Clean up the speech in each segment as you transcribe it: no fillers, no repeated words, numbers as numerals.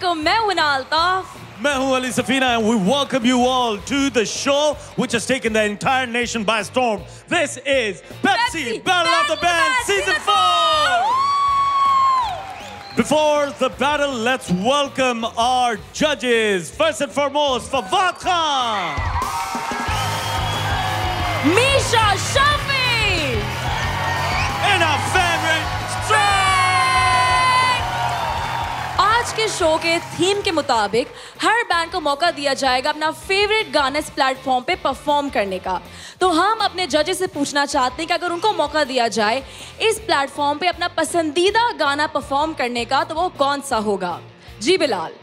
Assalamualaikum, मैं हूं Altaaf. मैं हूं Ali Safina and we welcome you all to the show which has taken the entire nation by storm. This is Pepsi Battle of the Bands Season 4! Before the battle, let's welcome our judges. First and foremost, Fawad Khan. Misha Shafi. And our favorite, Straight. आज के show के theme के मुताबिक हर band को मौका दिया जाएगा अपना फेवरेट गाना इस प्लेटफॉर्म पे परफॉर्म करने का। तो हम अपने जजेस से पूछना चाहते हैं कि अगर उनको मौका दिया जाए इस प्लेटफॉर्म पे अपना पसंदीदा गाना परफॉर्म करने का तो वो कौन सा होगा? जी बिलाल।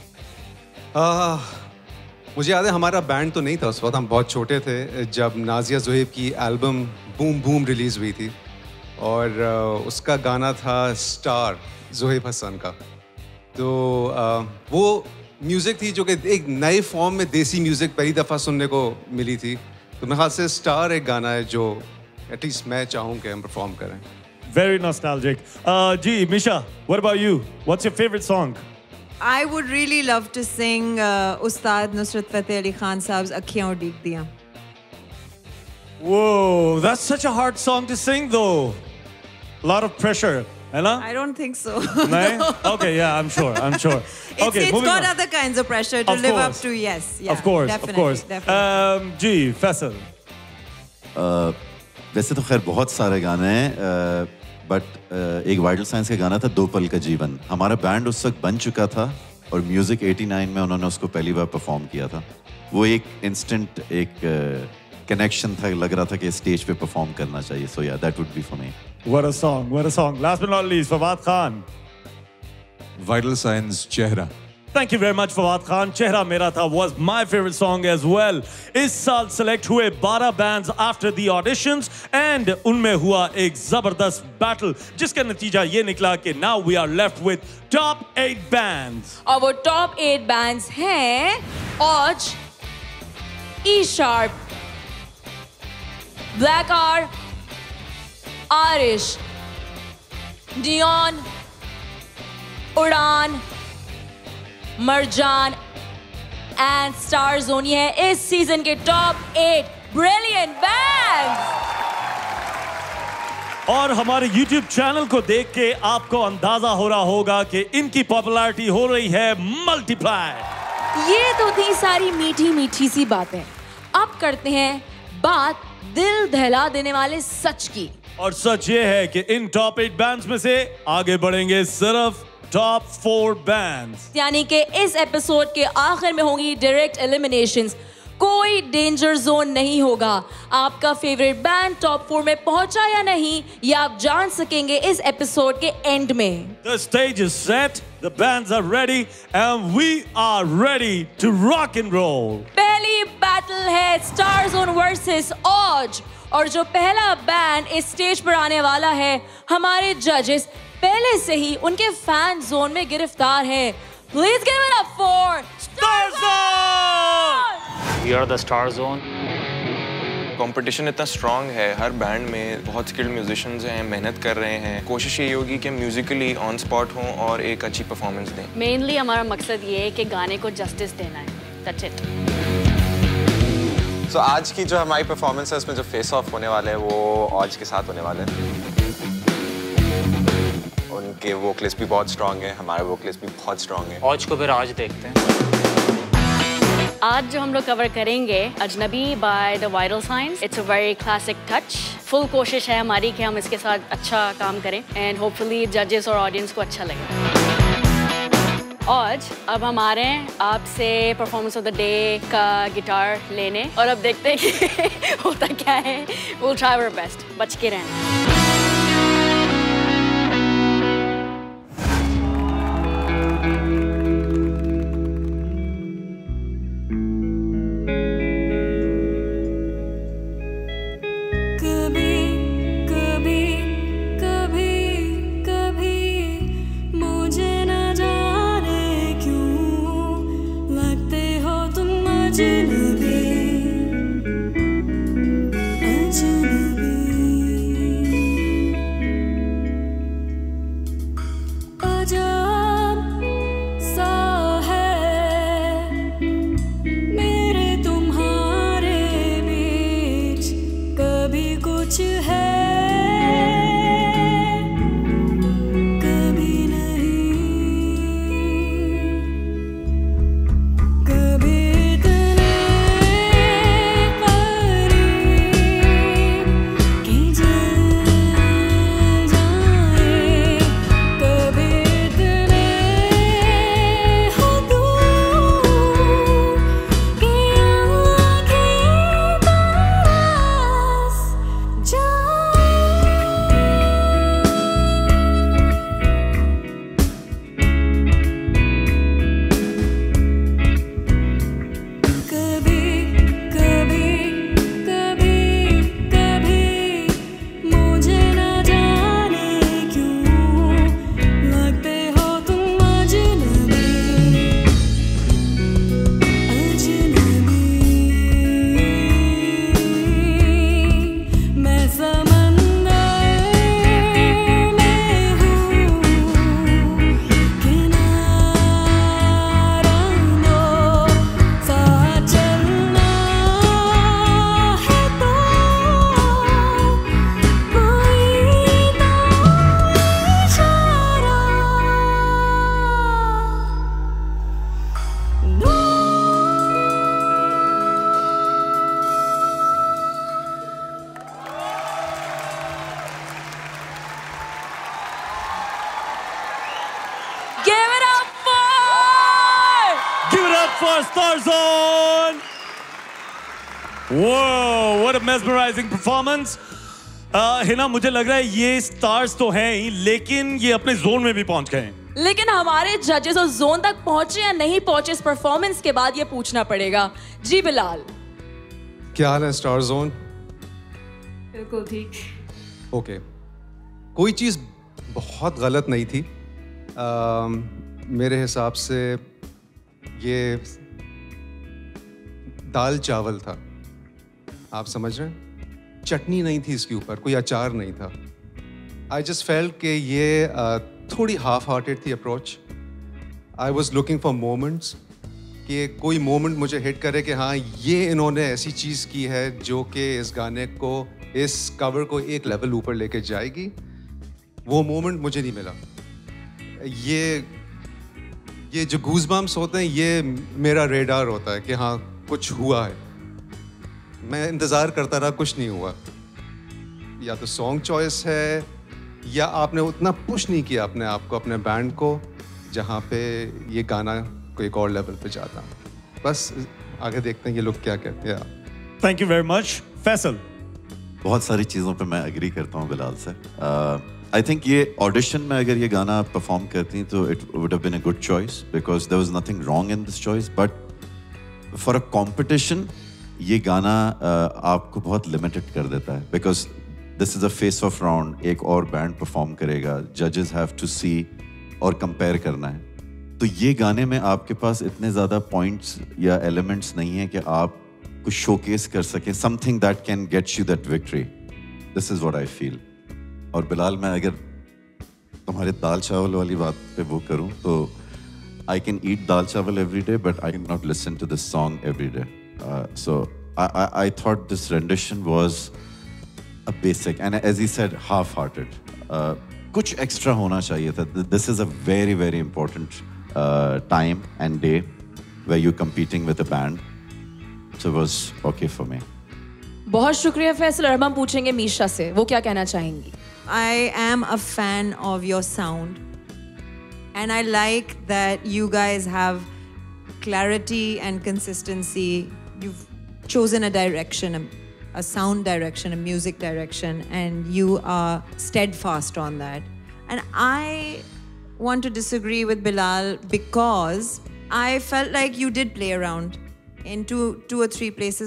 मुझे याद है हमारा बैंड तो नहीं था उस वक्त, हम बहुत छोटे थे जब नाजिया ज़ुहैब की एल्बम बूम बूम रिलीज़ हुई थी और उसका गाना था स्टार ज़ुहैब हसन का। तो वो म्यूज़िक थी जो कि एक नए फॉर्म में देसी म्यूज़िक पहली दफ़ा सुनने को मिली थी। तो मेरे ख्याल से स्टार एक गाना है जो एटलीस्ट मैं चाहूँ कि हम परफॉर्म करें। Very nostalgic. Ji, Misha, what about you? What's your favorite song? I would really love to sing Ustad Nusrat Fateh Ali Khan Saab's Akhiyan Udik Diyan. Whoa, that's such a hard song to sing though. A lot of pressure. I don't think so. No? Okay, yeah, I'm sure. It's got other kinds of pressure to live up to, yes. Yeah, of course. Definitely. Ji, Faisal. वैसे तो खैर बहुत सारे गाने हैं, but एक vital science का गाना था दो पल का जीवन। हमारा बैंड उस वक्त बन चुका था और म्यूजिक 89 में उन्होंने उसको पहली बार परफॉर्म किया था। वो एक इंस्टेंट एक कनेक्शन था, लग रहा था कि स्टेज पे परफॉर्म करना चाहिए। So yeah that would be for me. What a song, what a song. Last but not least, Fawad Khan. Vital Signs, Zehra. Thank you very much, Fawad Khan. Chehra Mera Tha was my favorite song as well. इस साल select हुए 12 bands after the auditions and उनमें हुआ एक जबरदस्त battle जिसका नतीजा ये निकला कि now we are left with top 8 bands. और वो top 8 bands हैं Oj, E-Sharp, Black R, Arish, Dion, Udaan, Marjaan and Starzone ये है इस सीजन के टॉप 8 ब्रिलियंट बैंड्स। और हमारे YouTube चैनल को देख के आपको अंदाजा हो रहा होगा कि इनकी पॉपुलैरिटी हो रही है मल्टीप्लाई। ये तो थी सारी मीठी मीठी सी बातें। अब करते हैं बात दिल दहला देने वाले सच की। और सच ये है कि इन टॉप 8 बैंड्स में से आगे बढ़ेंगे सिर्फ टॉप 4 बैंड्स। यानी कि इस एपिसोड के आखिर में होंगी डायरेक्ट एलिमिनेशंस। कोई डेंजर जोन नहीं होगा। आपका फेवरेट बैंड टॉप 4 में पहुंचा या नहीं ये आप जान सकेंगे इस एपिसोड के एंड में। The stage is set, the bands are ready and we are ready to rock and roll. पहली बैटल है Starzone वर्सेस Oj और जो पहला बैंड इस स्टेज पर आने वाला है हमारे जजेस पहले से ही उनके फैन जोन में गिरफ्तार है। Please give it up for Starzone! We are the Starzone. Competition इतना स्ट्रॉन्ग है, हर बैंड में बहुत स्किल्ड म्यूजिशियंस हैं, मेहनत कर रहे हैं। कोशिश ये होगी कि म्यूजिकली ऑन स्पॉट हों और एक अच्छी परफॉर्मेंस दें। मेनली हमारा मकसद ये है कि गाने को जस्टिस देना है। That's it. So, आज की जो हमारी परफॉर्मेंस है उसमें जो फेस ऑफ होने वाले हैं वो ऑज के साथ होने वाले हैं। उनके वोकलिस्ट भी बहुत स्ट्रॉन्ग है, हमारे वोकलिस्ट भी बहुत स्ट्रॉन्ग है। ऑज को फिर आज देखते हैं। आज जो हम लोग कवर करेंगे Ajnabi by the Vital Signs. It's a very classic touch. Full कोशिश है हमारी कि हम इसके साथ अच्छा काम करें एंड होपफुली जजेस और ऑडियंस को अच्छा लगे। आज अब हम आ रहे हैं आपसे परफॉर्मेंस ऑफ द डे का गिटार लेने और अब देखते हैं कि होता क्या है। We'll try our best. बच के रहना। for Starzone. Whoa, what a mesmerizing performance. Hina, मुझे लग रहा है ये स्टार्स तो हैं ही, लेकिन ये अपने जोन में भी पहुंच गए हैं. लेकिन हमारे जजेस उस जोन तक पहुंचे या नहीं पहुंचे इस परफॉर्मेंस के बाद ये पूछना पड़ेगा. जी बिलाल, क्या हाल है स्टारज़ोन? बिल्कुल ठीक. ओके, कोई चीज़ बहुत गलत नहीं थी. मेरे हिसाब से ये दाल चावल था. आप समझ रहे हैं? चटनी नहीं थी इसके ऊपर, कोई अचार नहीं था. आई जस्ट फेल्ट कि ये थोड़ी हाफ हार्टेड थी approach. I was looking for moments कि कोई मोमेंट मुझे हिट करे कि हाँ ये इन्होंने ऐसी चीज़ की है जो कि इस गाने को, इस कवर को एक लेवल ऊपर लेके जाएगी. वो मोमेंट मुझे नहीं मिला. ये जो गूज़बम्प्स होते हैं ये मेरा रेडार होता है कि हाँ कुछ हुआ है. मैं इंतज़ार करता रहा, कुछ नहीं हुआ. या तो सॉन्ग चॉइस है या आपने उतना पुश नहीं किया अपने आप को, अपने बैंड को, जहाँ पे ये गाना को एक और लेवल पे जाता. बस आगे देखते हैं ये लोग क्या कहते हैं. Thank you very much. Faisal, बहुत सारी चीज़ों पे मैं एग्री करता हूँ बिलाल से. आई थिंक ये ऑडिशन में अगर ये गाना परफॉर्म करती तो it would have been a good choice because there was nothing wrong in this choice. But for a competition ये गाना आपको बहुत लिमिटेड कर देता है because this is a face off round. एक और बैंड परफॉर्म करेगा, जजेस हैव टू सी और कंपेयर करना है. तो ये गाने में आपके पास इतने ज़्यादा पॉइंट्स या एलिमेंट्स नहीं है कि आप कुछ शोकेस कर सकें, something that can get you that victory. This is what I feel. और बिलाल, मैं अगर तुम्हारे दाल चावल वाली बात पे वो करूं तो I can eat dal chawal every day but I cannot listen to this song every day. So I thought this rendition was a basic and as he said half-hearted. कुछ extra होना चाहिए था. This is a very very important time and day where you're competing with a band. So it was okay for me. बहुत शुक्रिया फैसल. और हम पूछेंगे मीशा से, वो क्या कहना चाहेंगी. I am a fan of your sound and I like that you guys have clarity and consistency. You've chosen a direction, a sound direction, a music direction, and you are steadfast on that. And I want to disagree with Bilal because I felt like you did play around in two or three places.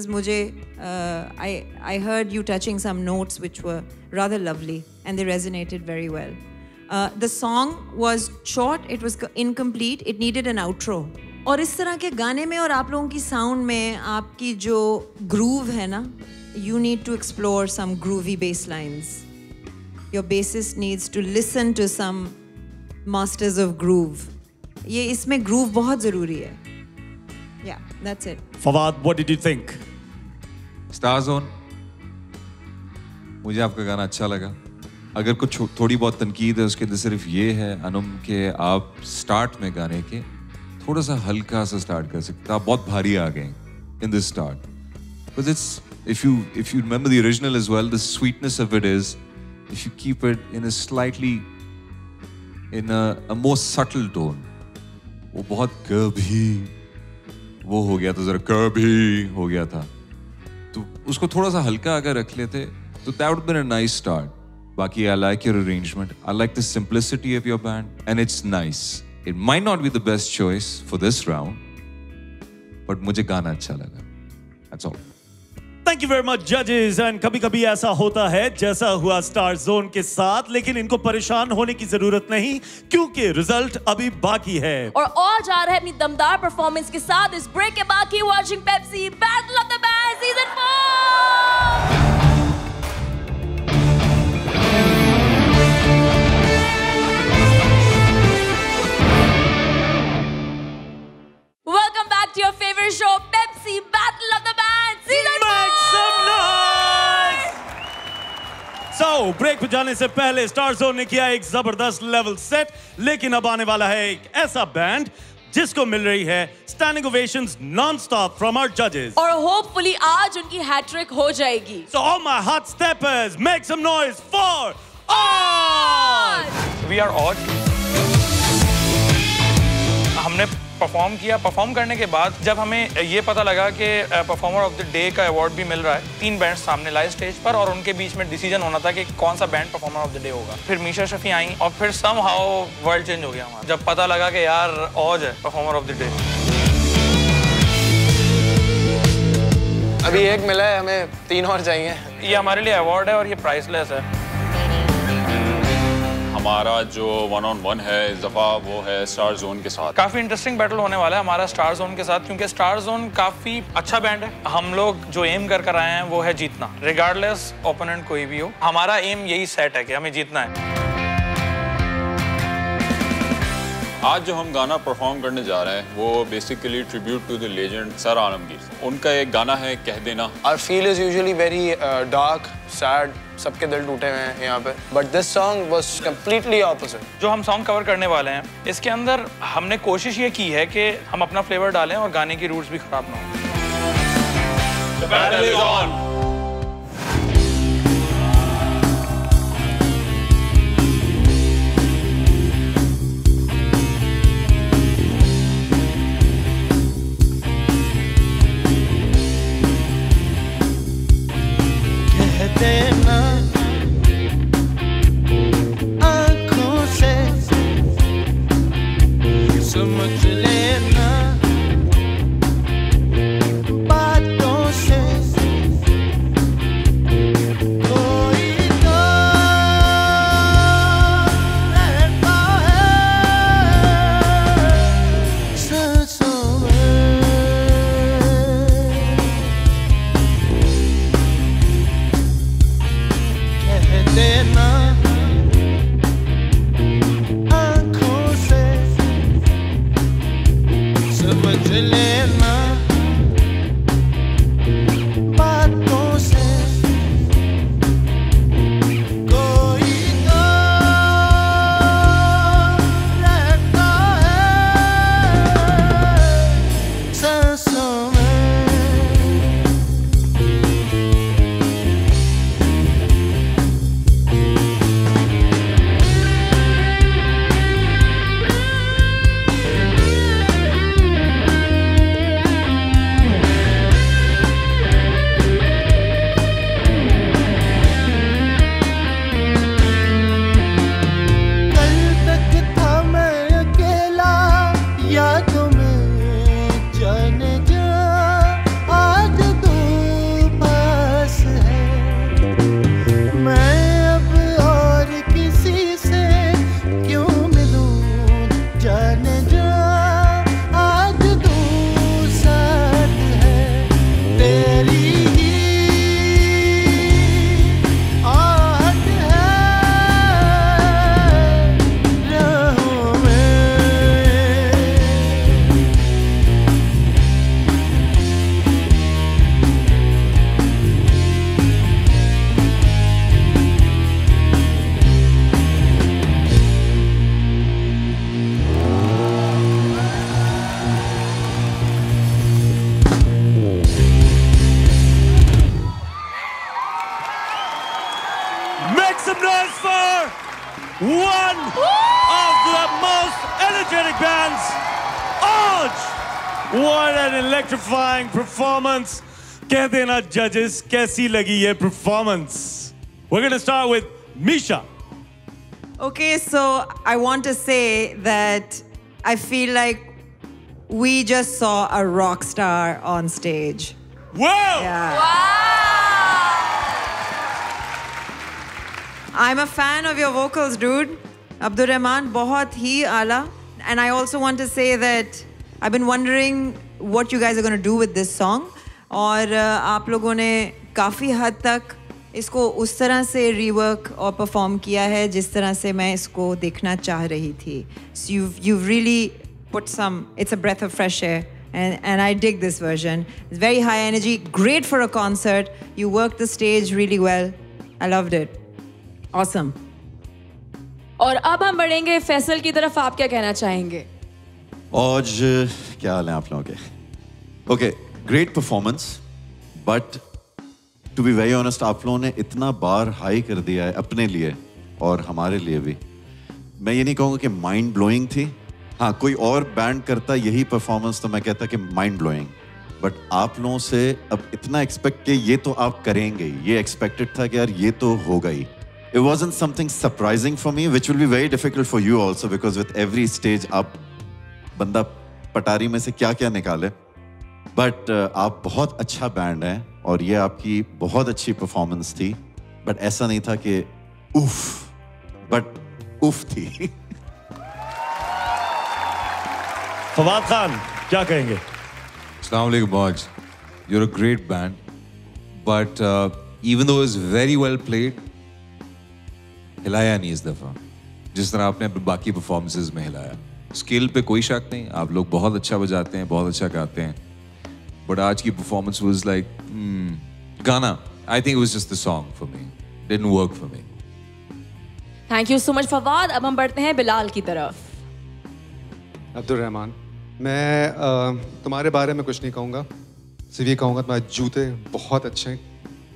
I heard you touching some notes which were rather lovely and they resonated very well. The song was short, it was incomplete, it needed an outro. और इस तरह के गाने में और आप लोगों की साउंड में आपकी जो ग्रूव है ना, you need to explore some groovy bass lines. Your bassist needs to listen to some masters of groove. ये इसमें groove बहुत ज़रूरी है. Yeah, that's it. Fawad, what did you think? Starzone, मुझे आपका गाना अच्छा लगा. अगर कुछ थोड़ी बहुत तनकीद है उसके अंदर सिर्फ ये है अनुम के आप स्टार्ट में गाने के थोड़ा सा हल्का सा स्टार्ट कर सकते. आप बहुत भारी आ गए in this start. Because it's if you remember the original as well, the sweetness of it is if you keep it in a slightly in a more subtle tone. वो बहुत कभी वो हो गया था, जरा कभी हो गया था, तो उसको थोड़ा सा हल्का अगर रख लेते तो that would have been a nice start. बाकी I like your arrangement. I like the simplicity of your band and it's nice. It might not be the best choice for this round, but मुझे गाना अच्छा लगा. That's all. Thank you very much, judges. And कभी-कभी ऐसा होता है जैसा हुआ Starzone के साथ, लेकिन इनको परेशान होने की जरूरत नहीं क्योंकि रिजल्ट अभी बाकी है. और जा रहे हैं अपनी दमदार परफॉर्मेंस के साथ इस ब्रेक के बाकी watching Pepsi Battle of the Bands Season 4. Welcome back to your favorite show, Pepsi Battle of the Bands Season 4. Make some noise! So, break पे जाने से पहले Starzone ने किया एक जबरदस्त लेवल सेट, लेकिन अब आने वाला है एक ऐसा बैंड जिसको मिल रही है standing ovations nonstop from our जजेस. और होपफुली आज उनकी हैट्रिक हो जाएगी. So all my hot steppers, make some noise for Odd! We are Odd. हम हमने परफॉर्म किया। परफॉर्म करने के बाद जब हमें ये पता लगा कि परफॉर्मर ऑफ द डे का अवार्ड भी मिल रहा है, 3 बैंड सामने लाए स्टेज पर और उनके बीच में डिसीजन होना था कि कौन सा band performer of the day होगा। फिर मीशा शफी आई और फिर समहाउ वर्ल्ड चेंज हो गया हमारा जब पता लगा कि यार औज है परफॉर्मर ऑफ द डे। अभी एक मिला है, हमें 3 और चाहिए। ये हमारे लिए अवार्ड है और ये प्राइसलेस है। हमारा जो 1-on-1 है इस दफा वो है स्टार जोन के साथ। काफी इंटरेस्टिंग बैटल होने वाला है हमारा स्टार जोन के साथ, क्योंकि स्टार जोन काफी अच्छा बैंड है। हम लोग जो एम कर आए हैं वो है जीतना, रिगार्डलेस ओपोनेंट कोई भी हो। हमारा एम यही सेट है कि हमें जीतना है। आज जो हम गाना परफॉर्म करने जा रहे हैं वो basically tribute to the legend sir आनम की। उनका एक गाना है कह देना। Our feel is usually very dark, sad, सबके दिल टूटे हुए हैं यहाँ पे, but this song was completely opposite. जो हम सॉन्ग कवर करने वाले हैं इसके अंदर हमने कोशिश ये की है कि हम अपना फ्लेवर डालें और गाने की रूट्स भी खराब ना हो। The battle is on. one of the most energetic bands. Aj! What an electrifying performance. कहते ना judges, कैसी लगी ये performance? We're going to start with Misha. Okay, so I want to say that I feel like we just saw a rock star on stage. Whoa! Yeah. Wow! I'm a fan of your vocals, dude. Abdur Rehman, बहुत ही आला. And I also want to say that I've been wondering what you guys are going to do with this song. और आप लोगों ने काफ़ी हद तक इसको उस तरह से rework और perform किया है जिस तरह से मैं इसको देखना चाह रही थी. So you've really put some, it's a breath of fresh air. And I dig this version. It's very high energy, great for a concert. You worked the stage really well. I loved it. Awesome. और अब हम बढ़ेंगे फैसल की तरफ. आप क्या कहना चाहेंगे? आज क्या हाल है आप लोगों के? Okay, great performance, but to be very honest, आप लोगों ने इतना बार हाई कर दिया है अपने लिए और हमारे लिए भी. मैं ये नहीं कहूँगा कि mind blowing थी, हाँ, कोई और बैंड करता यही परफॉर्मेंस तो मैं कहता कि माइंड ब्लोइंग, बट आप लोगों से अब इतना एक्सपेक्ट कि ये तो आप करेंगे, ये एक्सपेक्टेड था कि यार ये तो होगा ही. It wasn't something surprising for me, which will be very difficult for you also, because with every stage आप बंदा पटारी में से क्या-क्या निकाले. But आप बहुत अच्छा बैंड हैं और ये आपकी बहुत अच्छी परफॉर्मेंस थी. But ऐसा नहीं था कि उफ, but उफ थी. फवाद खान क्या कहेंगे? Assalamu alaikum, Moj. You're a great band, but even though it's very well played, हिलाया नहीं इस दफा जिस तरह आपने बाकी परफॉर्मेंसेस में हिलाया. स्किल पे कोई शक नहीं, आप लोग बहुत अच्छा बजाते हैं, बहुत अच्छा गाते हैं, बट आज की परफॉर्मेंस वाज लाइक गाना. I think it was just the song for me, didn't work for me. Thank you so much Fawad. अब हम बढ़ते हैं बिलाल की तरफ. अब्दुर रहमान, मैं तुम्हारे बारे में कुछ नहीं कहूँगा, सिर्फ ये कहूँगा तुम्हारे जूते बहुत अच्छे हैं.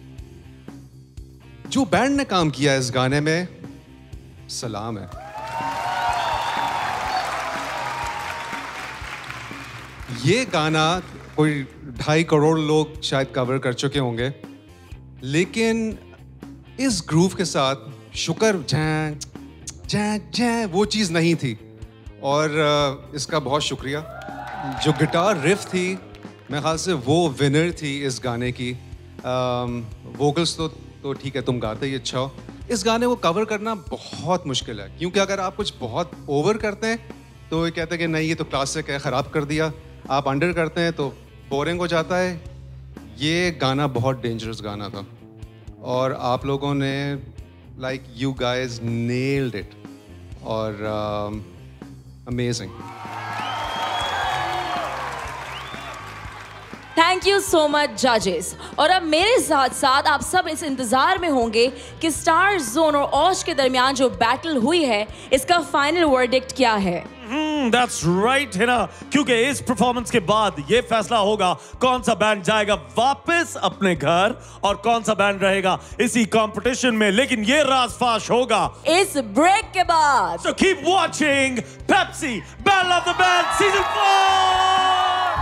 जो बैंड ने काम किया इस गाने में, सलाम है. ये गाना कोई 2.5 करोड़ लोग शायद कवर कर चुके होंगे, लेकिन इस ग्रूव के साथ शुक्र जैं जैं जैं वो चीज़ नहीं थी. और इसका बहुत शुक्रिया. जो गिटार रिफ थी, मेरे ख्याल से वो विनर थी इस गाने की. वोकल्स तो ठीक है, तुम गाते ही अच्छा हो. इस गाने को कवर करना बहुत मुश्किल है, क्योंकि अगर आप कुछ बहुत ओवर करते हैं तो ये कहते हैं कि नहीं ये तो क्लासिक है, ख़राब कर दिया. आप अंडर करते हैं तो बोरिंग हो जाता है. ये गाना बहुत डेंजरस गाना था और आप लोगों ने like you guys nailed it और amazing. Thank you so much जजेस. और अब मेरे साथ साथ आप सब इस इंतजार में होंगे कि स्टार जोन और ओश के दरमियान जो बैटल हुई है, इसका फाइनल वर्डिक्ट क्या है. That's right है ना, क्योंकि इस परफॉर्मेंस के बाद ये फैसला होगा कौन सा बैंड जाएगा वापस अपने घर और कौन सा बैंड रहेगा इसी कंपटीशन में. लेकिन ये राज फाश होगा इस ब्रेक के बाद. So keep watching Pepsi Battle of the Band Season 4.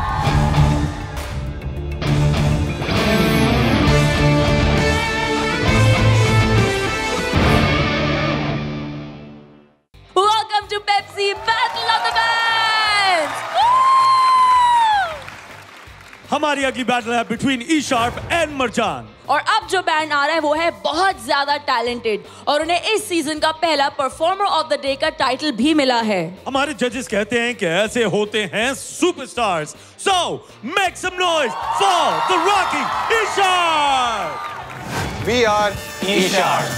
Welcome to Pepsi Battle of the Bands. हमारी अगली बैटल है between E Sharp and Marjan. और अब जो बैंड आ रहा है वो है बहुत ज्यादा टैलेंटेड और उन्हें इस सीजन का पहला परफॉर्मर ऑफ द डे का टाइटल भी मिला है. हमारे जजेस कहते हैं कि ऐसे होते हैं superstars. So make some noise for the rocking E Sharp. We are E Sharp.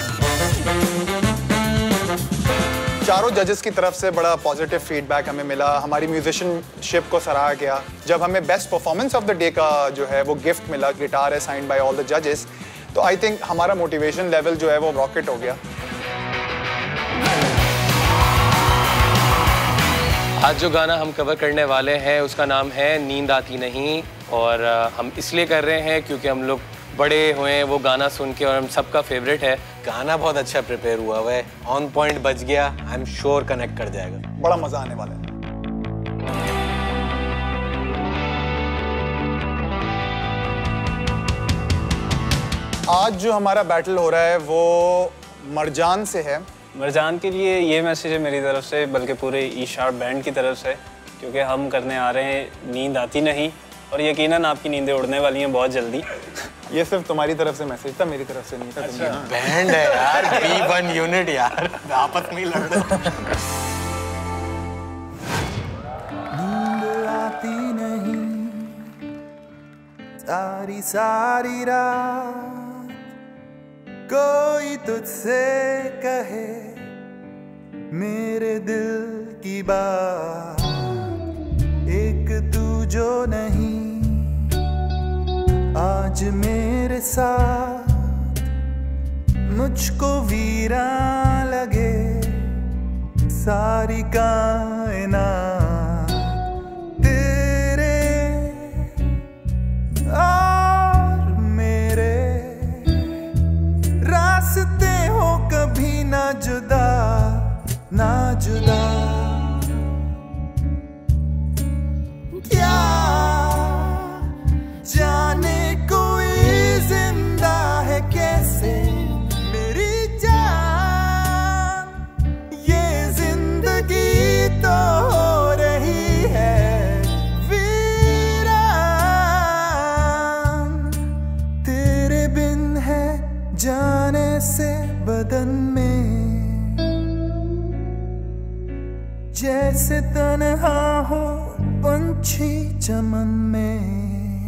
चारों जजेस की तरफ से बड़ा पॉजिटिव फीडबैक हमें मिला. हमारी म्यूजिशियनशिप को सराहा गया. जब हमें best performance of the day का जो है वो गिफ्ट मिला, गिटार है साइंड बाय ऑल द जजेस, तो आई थिंक हमारा मोटिवेशन लेवल जो है वो रॉकेट हो गया. आज जो गाना हम कवर करने वाले हैं उसका नाम है नींद आती नहीं, और हम इसलिए कर रहे हैं क्योंकि हम लोग बड़े हुए वो गाना सुन के और हम सबका फेवरेट है. गाना बहुत अच्छा प्रिपेयर हुआ है, ऑन पॉइंट बज गया. आई एम श्योर कनेक्ट कर जाएगा, बड़ा मजा आने वाला है. आज जो हमारा बैटल हो रहा है वो मरजान से है. मरजान के लिए ये मैसेज है मेरी तरफ से, बल्कि पूरे ई शार्प बैंड की तरफ से, क्योंकि हम करने आ रहे हैं नींद आती नहीं, और यकीनन आपकी नींदें उड़ने वाली हैं बहुत जल्दी. ये सिर्फ तुम्हारी तरफ से मैसेज था, मेरी तरफ से नहीं था. अच्छा. बैंड है यार, B1 यूनिट यार, आपस में ही लड़ रहे. नींद आती नहीं सारी सारी रात, कोई तुझसे कहे मेरे दिल की बात, एक तू जो नहीं आज मेरे साथ, मुझको वीरान लगे सारी कायनात, तेरे और मेरे रास्ते हो कभी ना जुदा ना जुदा. में, जैसे तन्हा हो पंछी चमन में।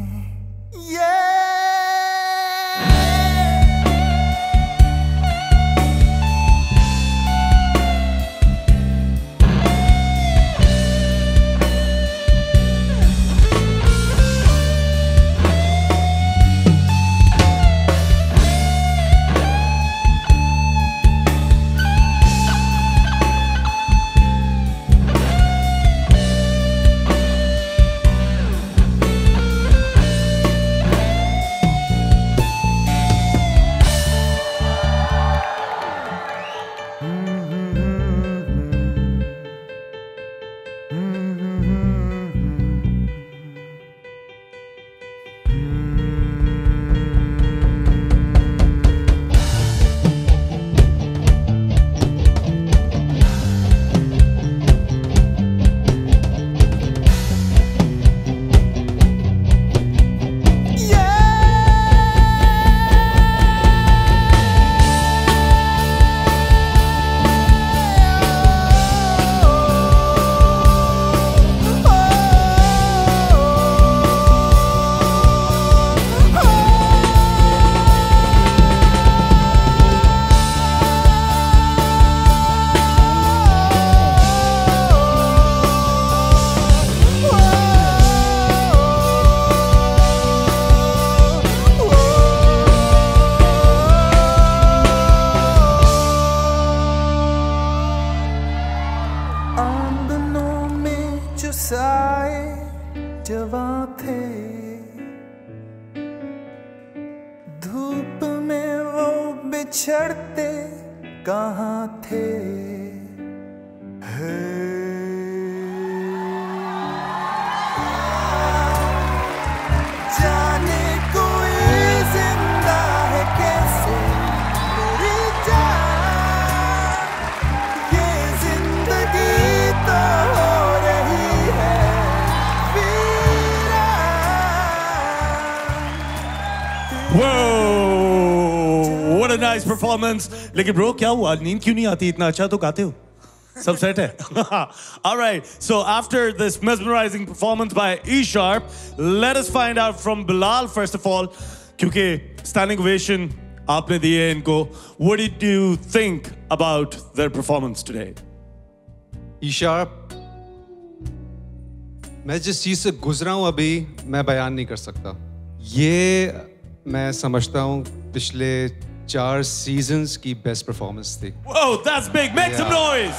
बिछड़ते कहाँ थे जाने कोई जिंदा है कैसे मेरी जान, ये जिंदगी तो हो रही है Whoa, what a nice performance. लेकिन bro क्या हुआ, नींद क्यों नहीं आती? इतना अच्छा तो गाते हो, सब सेट है. All right, so after this mesmerizing performance by E-Sharp, let us find out from Bilal first of all, क्योंकि standing ovation आपने दिए इनको. What did you think about their performance today? E-Sharp, मैं जिस चीज से गुजरा हूं अभी मैं बयान नहीं कर सकता. ये मैं समझता हूं पिछले 4 सीजन्स की बेस्ट परफॉर्मेंस थी. Whoa, that's big. Make some noise.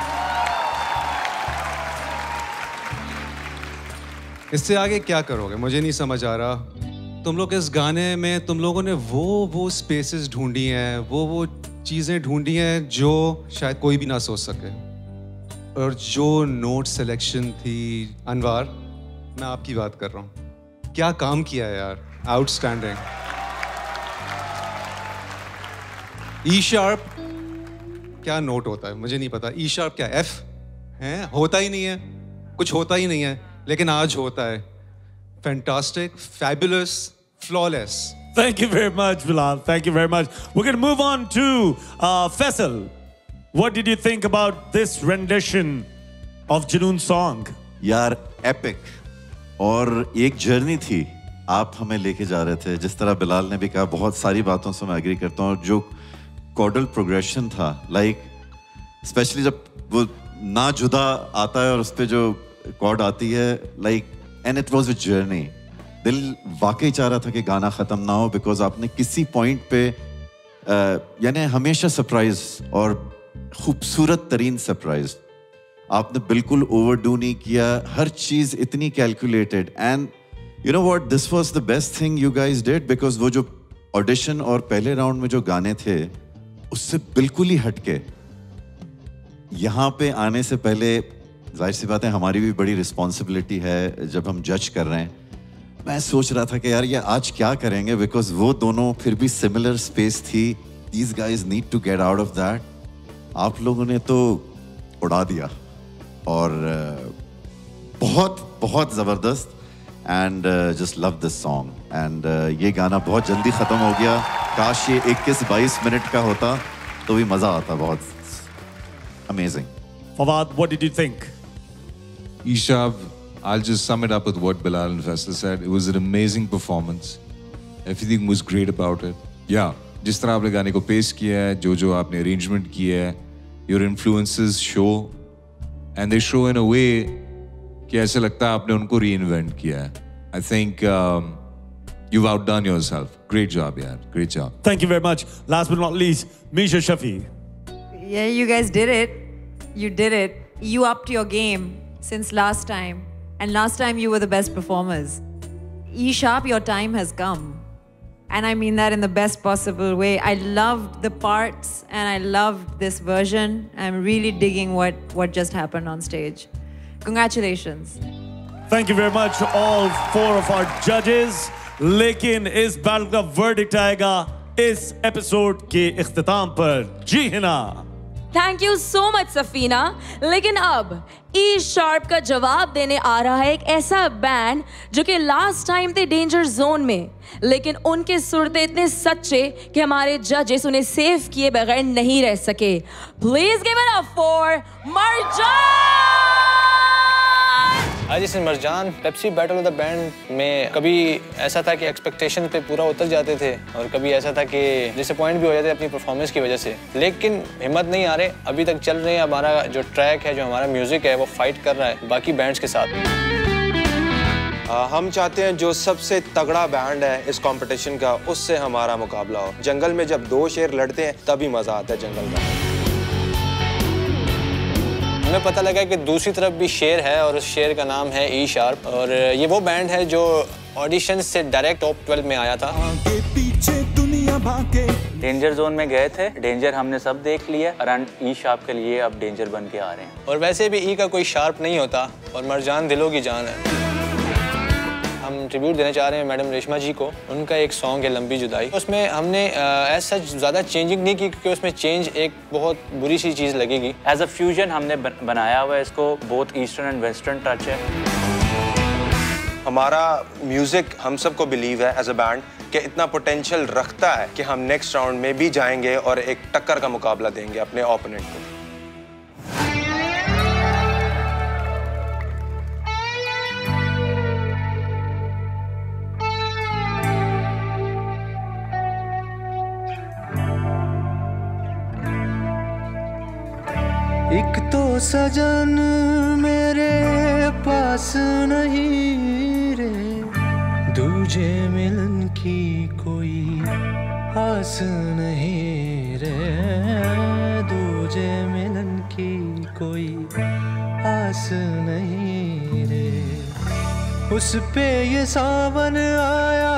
इससे आगे क्या करोगे मुझे नहीं समझ आ रहा. तुम लोग इस गाने में तुम लोगों ने वो स्पेसेस ढूंढी हैं, वो चीजें ढूंढी हैं जो शायद कोई भी ना सोच सके. और जो नोट सिलेक्शन थी, अनवार, मैं आपकी बात कर रहा हूँ. क्या काम किया है यार, आउटस्टैंडिंग. E-Sharp क्या नोट होता है मुझे नहीं पता. E-Sharp क्या F है? होता ही नहीं है, कुछ होता ही नहीं है, लेकिन आज होता है. Fantastic, fabulous, flawless. Thank you very much, Bilal. Thank you very much. We're going to move on to Faisal. What did you think about this rendition of Junoon song? यार epic और एक जर्नी थी. आप हमें लेके जा रहे थे, जिस तरह बिलाल ने भी कहा, बहुत सारी बातों से मैं एग्री करता हूँ. जो कॉर्डल प्रोग्रेशन था, लाइक स्पेशली जब वो ना जुदा आता है और उस पर जो कॉर्ड आती है, like and it was a journey. दिल वाकई चाह रहा था कि गाना ख़त्म ना हो, बिकॉज आपने किसी पॉइंट पे यानी हमेशा सरप्राइज और खूबसूरत तरीन सरप्राइज. आपने बिल्कुल ओवरडू नहीं किया, हर चीज़ इतनी calculated. And you know what, this was the best thing you guys did, because वो जो ऑडिशन और पहले राउंड में जो गाने थे उससे बिल्कुल ही हटके. यहाँ पे आने से पहले जाहिर सी बात है हमारी भी बड़ी रिस्पॉन्सिबिलिटी है जब हम जज कर रहे हैं. मैं सोच रहा था कि यार ये आज क्या करेंगे, बिकॉज वो दोनों फिर भी सिमिलर स्पेस थी. These guys need to get out of that. आप लोगों ने तो उड़ा दिया और बहुत बहुत ज़बरदस्त. And just love this song. And ये गाना बहुत जल्दी ख़त्म हो गया. काश ये 21-22 मिनट का होता. तो भी मजा आता बहुत. Amazing. Fawad, what did you think? Ishab, I'll just sum it up with what Bilal and Faisal said. It was an amazing performance. Everything was great about it. Yeah, जिस तरह आपने गाने को पेश किया है, जो आपने arrangement किया है, your influences show, and they show in a way कि ऐसे लगता है आपने उनको reinvent किया है. I think you've outdone yourself. Great job, yaar. Great job. Thank you very much. Last but not least, Misha Shafi. Yeah, you guys did it. You did it. You upped your game since last time. And last time you were the best performers. E-sharp, your time has come. And I mean that in the best possible way. I loved the parts and I loved this version. I'm really digging what just happened on stage. Congratulations. Thank you very much to all four of our judges. लेकिन इस battle का verdict आएगा इस episode के इख्तिताम पर. जी Hina. Thank you so much Safina. लेकिन अब ई शार्प का जवाब देने आ रहा है एक ऐसा बैंड जो कि लास्ट टाइम थे डेंजर जोन में, लेकिन उनके सुरते इतने सच्चे कि हमारे जजेस उन्हें सेव किए बगैर नहीं रह सके. Please give it up for Marjaan. आज इस Marjaan Pepsi battle of the band में कभी ऐसा था कि एक्सपेक्टेशन पे पूरा उतर जाते थे और कभी ऐसा था कि डिसअपॉइंट भी हो जाते अपनी परफॉर्मेंस की वजह से, लेकिन हिम्मत नहीं आ रहे. अभी तक चल रहे हैं. हमारा जो ट्रैक है, जो हमारा म्यूजिक है, वो फाइट कर रहा है बाकी बैंड्स के साथ. हम चाहते हैं जो सबसे तगड़ा बैंड है इस कंपटीशन का, उससे हमारा मुकाबला हो. जंगल में जब दो शेर लड़ते हैं तभी मजा आता है जंगल का. हमें पता लगा कि दूसरी तरफ भी शेर है और उस शेर का नाम है ई शार्प, और ये वो बैंड है जो ऑडिशन से डायरेक्ट टॉप 12 में आया था. डेंजर जोन में गए थे, डेंजर हमने सब देख लिया, अराउंड ई शार्प के लिए अब डेंजर बन के आ रहे हैं. और वैसे भी ई का कोई शार्प नहीं होता और मरजान दिलों की जान है. हम ट्रिब्यूट देना चाह रहे हैं मैडम रेशमा जी को. उनका एक सॉन्ग है लंबी जुदाई. उसमें हमने ऐसा ज़्यादा चेंजिंग नहीं की क्योंकि उसमें चेंज एक बहुत बुरी सी चीज़ लगेगी. एज अ फ्यूजन हमने बनाया हुआ है इसको. Both eastern and western touch है. हमारा म्यूजिक हम सबको बिलीव है एज अ बैंड कि इतना पोटेंशियल रखता है कि हम नेक्स्ट राउंड में भी जाएंगे और एक टक्कर का मुकाबला देंगे अपने ओपोनेंट को. एक तो सजन मेरे पास नहीं रे, दूजे मिलन की कोई आस नहीं रे, दूजे मिलन की कोई आस नहीं रे. उस पे ये सावन आया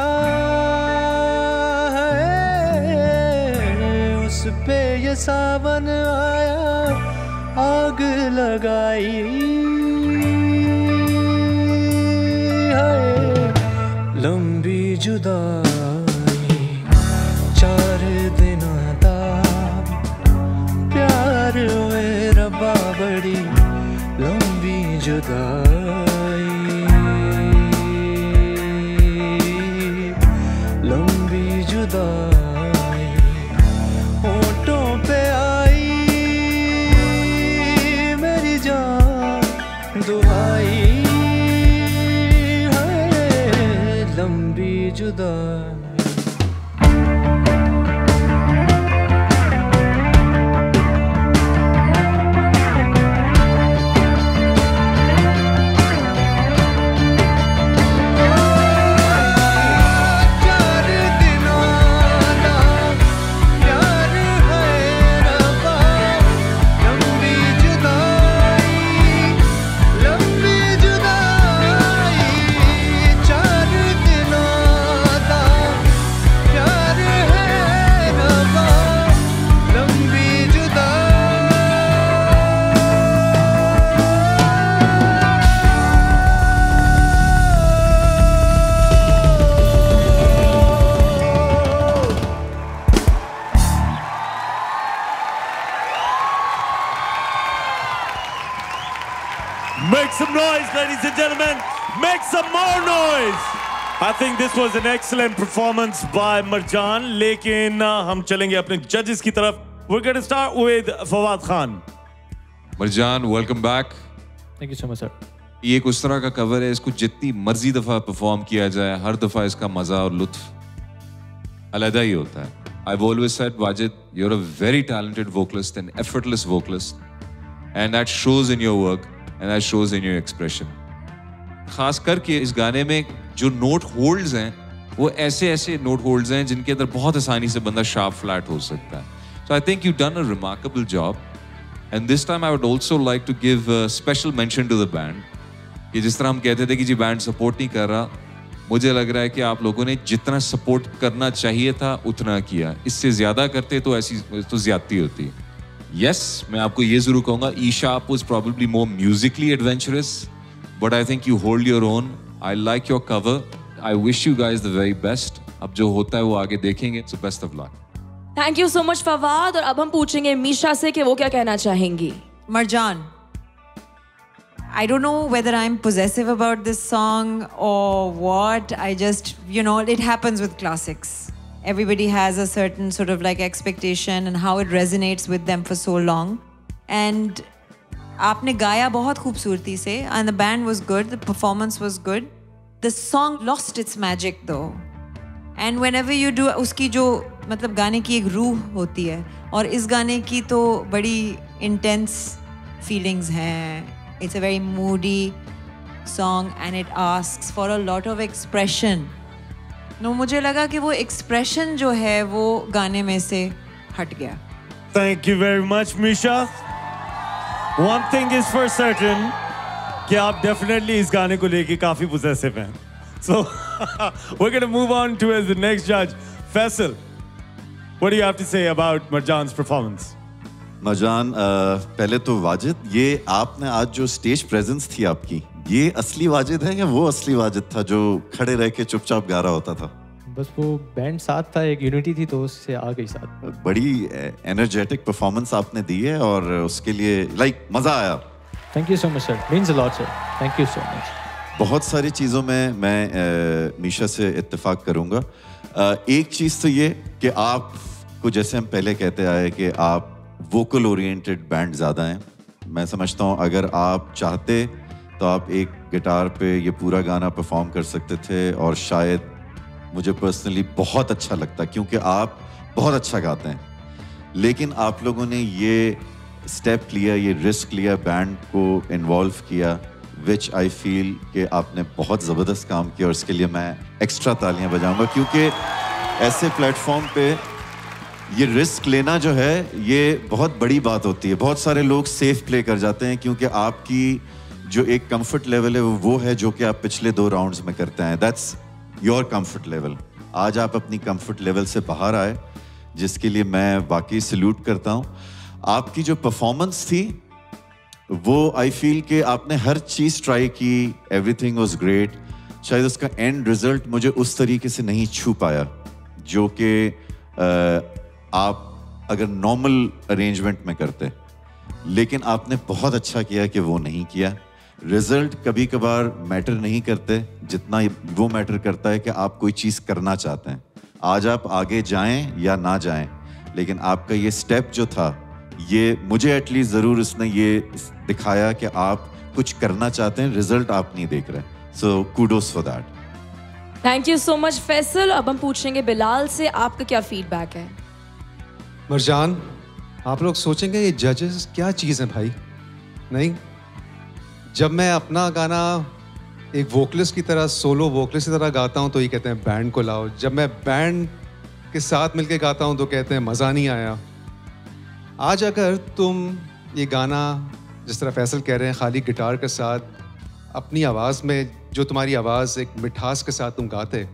है, उस पे ये सावन आया, आग लगाई है. लंबी जुदाई 4 दिनों दा प्यार हुए रब्बा, बड़ी लंबी जुदाई, लंबी जुदाई होठों पे आई दुहाई है, लंबी जुदाई. Make some noise, ladies and gentlemen. Make some more noise. I think this was an excellent performance by Marjaan. लेकिन हम चलेंगे अपने जजेस की तरफ. We're going to start with Fawad Khan. Marjaan, welcome back. Thank you so much, sir. ये एक उस तरह का कवर है, इसको जितनी मर्जी दफ़ा परफॉर्म किया जाए, हर दफ़ा इसका मज़ा और लुत्फ अलग ही होता है. I've always said, Wajid, you're a very talented vocalist and effortless vocalist. And that shows in your work and that shows in your expression. खास करके इस गाने में जो नोट होल्ड्स हैं, वो ऐसे नोट होल्ड्स हैं जिनके अंदर बहुत आसानी से बंदा शार्प फ्लैट हो सकता है. So I think you've done a remarkable job. And this time I would also like to give a special mention to the band. कि जिस तरह हम कहते थे कि जी बैंड सपोर्ट नहीं कर रहा, मुझे लग रहा है कि आप लोगों ने जितना सपोर्ट करना चाहिए था उतना किया. इससे ज़्यादा करते तो ऐसी तो ज़्यादती होती. Yes, मैं आपको ये ज़रूर कहूँगा, E-Sharp was probably more musically adventurous, but I think you hold your own. I like your cover. I wish you guys the very best. अब जो होता है वो आगे देखेंगे. So best of luck. Thank you so much Fawad. और अब हम पूछेंगे मीशा से कि वो क्या कहना चाहेंगी. Marjaan, I don't know whether I'm possessive about this song or what. I just, it happens with classics. Everybody has a certain sort of like expectation and how it resonates with them for so long. And आपने गाया बहुत खूबसूरती से, and the band was good, the performance was good. The song lost its magic though. And whenever you do, उसकी जो मतलब गाने की एक रूह होती है, और इस गाने की तो बड़ी intense feelings हैं. It's a very moody song and it asks for a lot of expression. No, मुझे लगा कि वो expression जो है वो गाने में से हट गया. Thank you very much, Misha. One thing is for certain कि आप definitely इस गाने को लेके काफी possessive हैं. So we're going to move on to the next judge, Faisal. What do you have to say about Marjaan's performance? Marjan, पहले तो वाजिद, ये आपने आज जो स्टेज प्रेजेंस थी आपकी, ये असली वाजिद है या वो असली वाजिद था जो खड़े रह के चुपचाप गा रहा होता था? बस वो बैंड साथ था, एक यूनिटी थी तो उससे आ गई साथ. बड़ी एनर्जेटिक परफॉर्मेंस आपने दी है और उसके लिए मजा आया. Thank you so much sir, means a lot sir, thank you so much. बहुत सारी चीज़ों में मैं मीशा से इत्तेफाक करूँगा. एक चीज़ तो ये कि आपको, जैसे हम पहले कहते आए कि आप वोकल ओरिएंटेड बैंड ज़्यादा हैं. मैं समझता हूँ अगर आप चाहते तो आप एक गिटार पे ये पूरा गाना परफॉर्म कर सकते थे, और शायद मुझे पर्सनली बहुत अच्छा लगता क्योंकि आप बहुत अच्छा गाते हैं. लेकिन आप लोगों ने ये स्टेप लिया, ये रिस्क लिया, बैंड को इन्वॉल्व किया, विच आई फील कि आपने बहुत ज़बरदस्त काम किया, और इसके लिए मैं एक्स्ट्रा तालियां बजाऊंगा क्योंकि ऐसे प्लेटफॉर्म पे ये रिस्क लेना जो है ये बहुत बड़ी बात होती है. बहुत सारे लोग सेफ प्ले कर जाते हैं क्योंकि आपकी जो एक कंफर्ट लेवल है वो है जो कि आप पिछले 2 राउंड्स में करते हैं. That's your comfort level. आज आप अपनी कंफर्ट लेवल से बाहर आए, जिसके लिए मैं वाकई सल्यूट करता हूँ. आपकी जो परफॉर्मेंस थी वो आई फील कि आपने हर चीज़ ट्राई की, एवरीथिंग वाज ग्रेट. शायद उसका एंड रिजल्ट मुझे उस तरीके से नहीं छू पाया जो कि आप अगर नॉर्मल अरेंजमेंट में करते, लेकिन आपने बहुत अच्छा किया कि वो नहीं किया. रिजल्ट कभी कभार मैटर नहीं करते जितना वो मैटर करता है कि आप कोई चीज़ करना चाहते हैं. आज आप आगे जाएं या ना जाएं, लेकिन आपका ये स्टेप जो था, ये मुझे एटलीस्ट ज़रूर इसने ये दिखाया कि आप कुछ करना चाहते हैं, रिजल्ट आप नहीं देख रहे. So kudos for that. Thank you so much Faisal. अब हम पूछेंगे बिलाल से, आपका क्या फीडबैक है? मरजान, आप लोग सोचेंगे ये जजेस क्या चीज़ है भाई. नहीं, जब मैं अपना गाना एक वोकलिस्ट की तरह, सोलो वोकलिस्ट की तरह गाता हूँ तो ये कहते हैं बैंड को लाओ. जब मैं बैंड के साथ मिलके गाता हूँ तो कहते हैं मज़ा नहीं आया. आज अगर तुम ये गाना जिस तरह फैसल कह रहे हैं खाली गिटार के साथ अपनी आवाज़ में, जो तुम्हारी आवाज़ एक मिठास के साथ तुम गाते,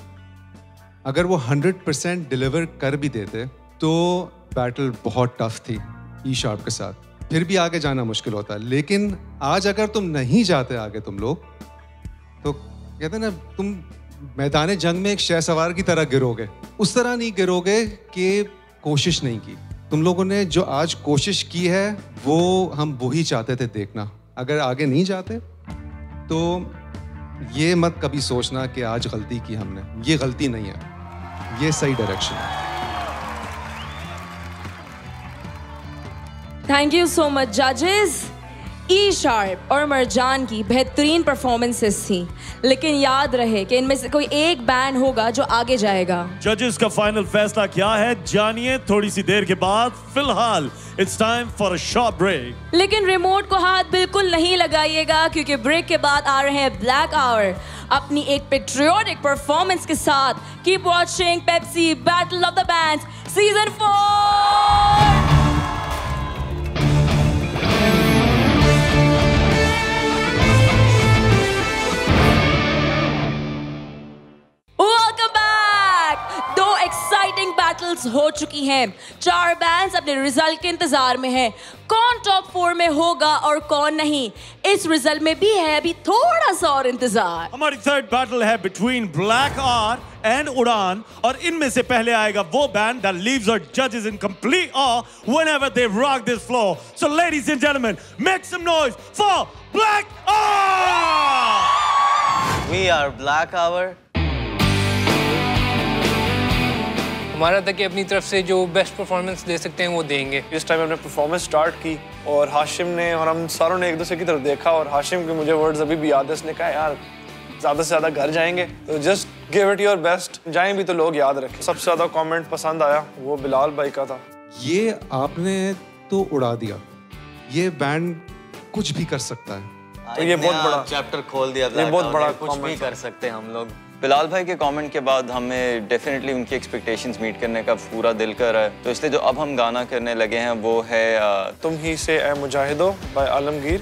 अगर वो 100% डिलीवर कर भी देते तो बैटल बहुत टफ थी E-Sharp के साथ. फिर भी आगे जाना मुश्किल होता है. लेकिन आज अगर तुम नहीं जाते आगे तुम लोग, तो कहते हैं ना, तुम मैदान जंग में एक शहसवार की तरह गिरोगे. उस तरह नहीं गिरोगे कि कोशिश नहीं की. तुम लोगों ने जो आज कोशिश की है वो हम वही चाहते थे देखना. अगर आगे नहीं जाते तो ये मत कभी सोचना कि आज गलती की हमने. ये गलती नहीं है, ये सही डायरेक्शन है. थैंक यू सो मच जजेस। ई शार्प और मरजान की बेहतरीन परफॉर्मेंसेस थी, लेकिन याद रहे कि इनमें से कोई एक बैंड होगा जो आगे जाएगा। जजेस का फाइनल फैसला क्या है जानिए थोड़ी सी देर के बाद। फिलहाल it's time for a short break. लेकिन रिमोट को हाथ बिल्कुल नहीं लगाइएगा क्योंकि ब्रेक के बाद आ रहे हैं ब्लैक आवर अपनी एक पेट्रियोटिक परफॉर्मेंस के साथ। Keep watching Pepsi battle of the bands season 4। Welcome back. 2 exciting battles हो चुकी हैं। 4 बैंड्स अपने रिजल्ट के इंतजार में हैं। कौन टॉप 4 में होगा और कौन नहीं, इस रिजल्ट में भी है अभी थोड़ा सा और इंतजार। हमारी थर्ड बैटल है between Black Hour and Udaan, और इनमें से पहले आएगा वो band that leaves our judges in complete awe whenever they rock this floor. So ladies and gentlemen, make some noise for Black Hour! We are Black Hour. हमारा था कि अपनी तरफ से जो बेस्ट परफॉर्मेंस दे सकते हैं वो देंगे। इस टाइम हमने परफॉर्मेंस स्टार्ट की और हाशिम ने और हम सारों ने एक दूसरे की तरफ देखा और हाशिम के मुझे वर्ड्स अभी भी याद है। उसने कहा यार ज़्यादा से ज़्यादा घर जाएंगे तो just give it your best, जाएं भी तो लोग याद रखें। सबसे ज़्यादा कमेंट पसंद आया वो बिलाल भाई का था। ये आपने तो उड़ा दिया, ये बैंड कुछ भी कर सकता है। तो ये बहुत बड़ा चैप्टर खोल दिया। ये बहुत बड़ा कुछ भी कर सकते हैं हम लोग। बिलाल भाई के कमेंट के बाद हमें डेफिनेटली उनकी एक्सपेक्टेशंस मीट करने का पूरा दिल कर रहा है, तो इसलिए जो अब हम गाना करने लगे हैं वो है तुम ही से ए मुजाहिदो by Alamgir.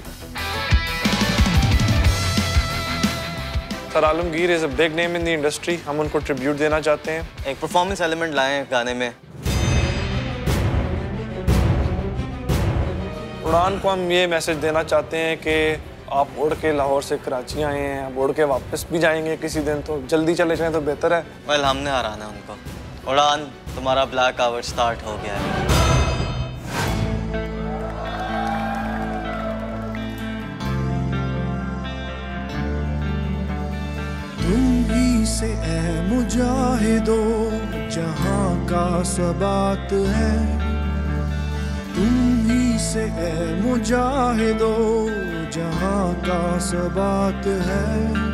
Sir Alamgir is a big name in the industry, हम उनको ट्रिब्यूट देना चाहते हैं। एक परफॉर्मेंस एलिमेंट लाएं गाने में। उड़ान को हम ये मैसेज देना चाहते हैं कि आप उड़ के लाहौर से कराची आए हैं, आप उड़ के वापस भी जाएंगे किसी दिन, तो जल्दी चले जाएं तो बेहतर है। वेल हमने हराना उनको। उड़ान तुम्हारा ब्लैक आवर स्टार्ट हो गया है। तुम ही से ए मुजाहिदो जहां का सबात है, तुम ही से ए मुजाहिदो जहां का सबात है,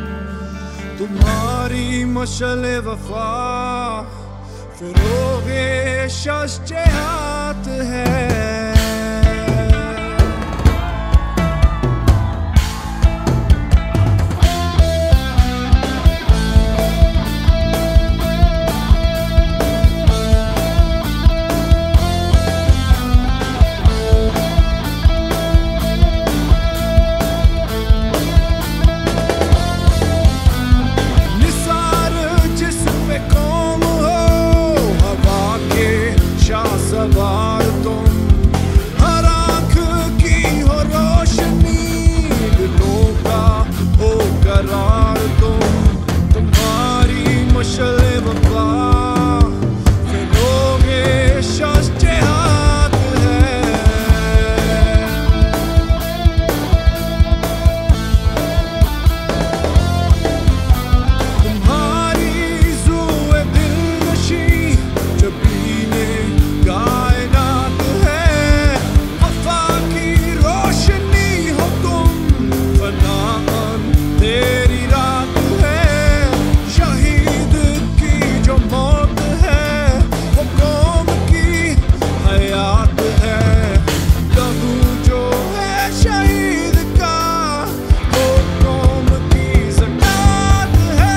तुम्हारी मशले वफा फिरोगे शस्ते हाथ है। सवार तुम, हर आँख की हो रोशनी, दिलों का हो करार तुम, तुम्हारी मशले वफा फिरोगे शस्ते हाथ है। तुम्हारी ज़ुए दिलनशी जबीने कायनात है, वफा की रोशनी हो तुम, फनाअन तेरी रात है, शहीद की जो मौत है वो कौम की हयात है, लहू जो है शहीद का वो कौम की ज़कात है।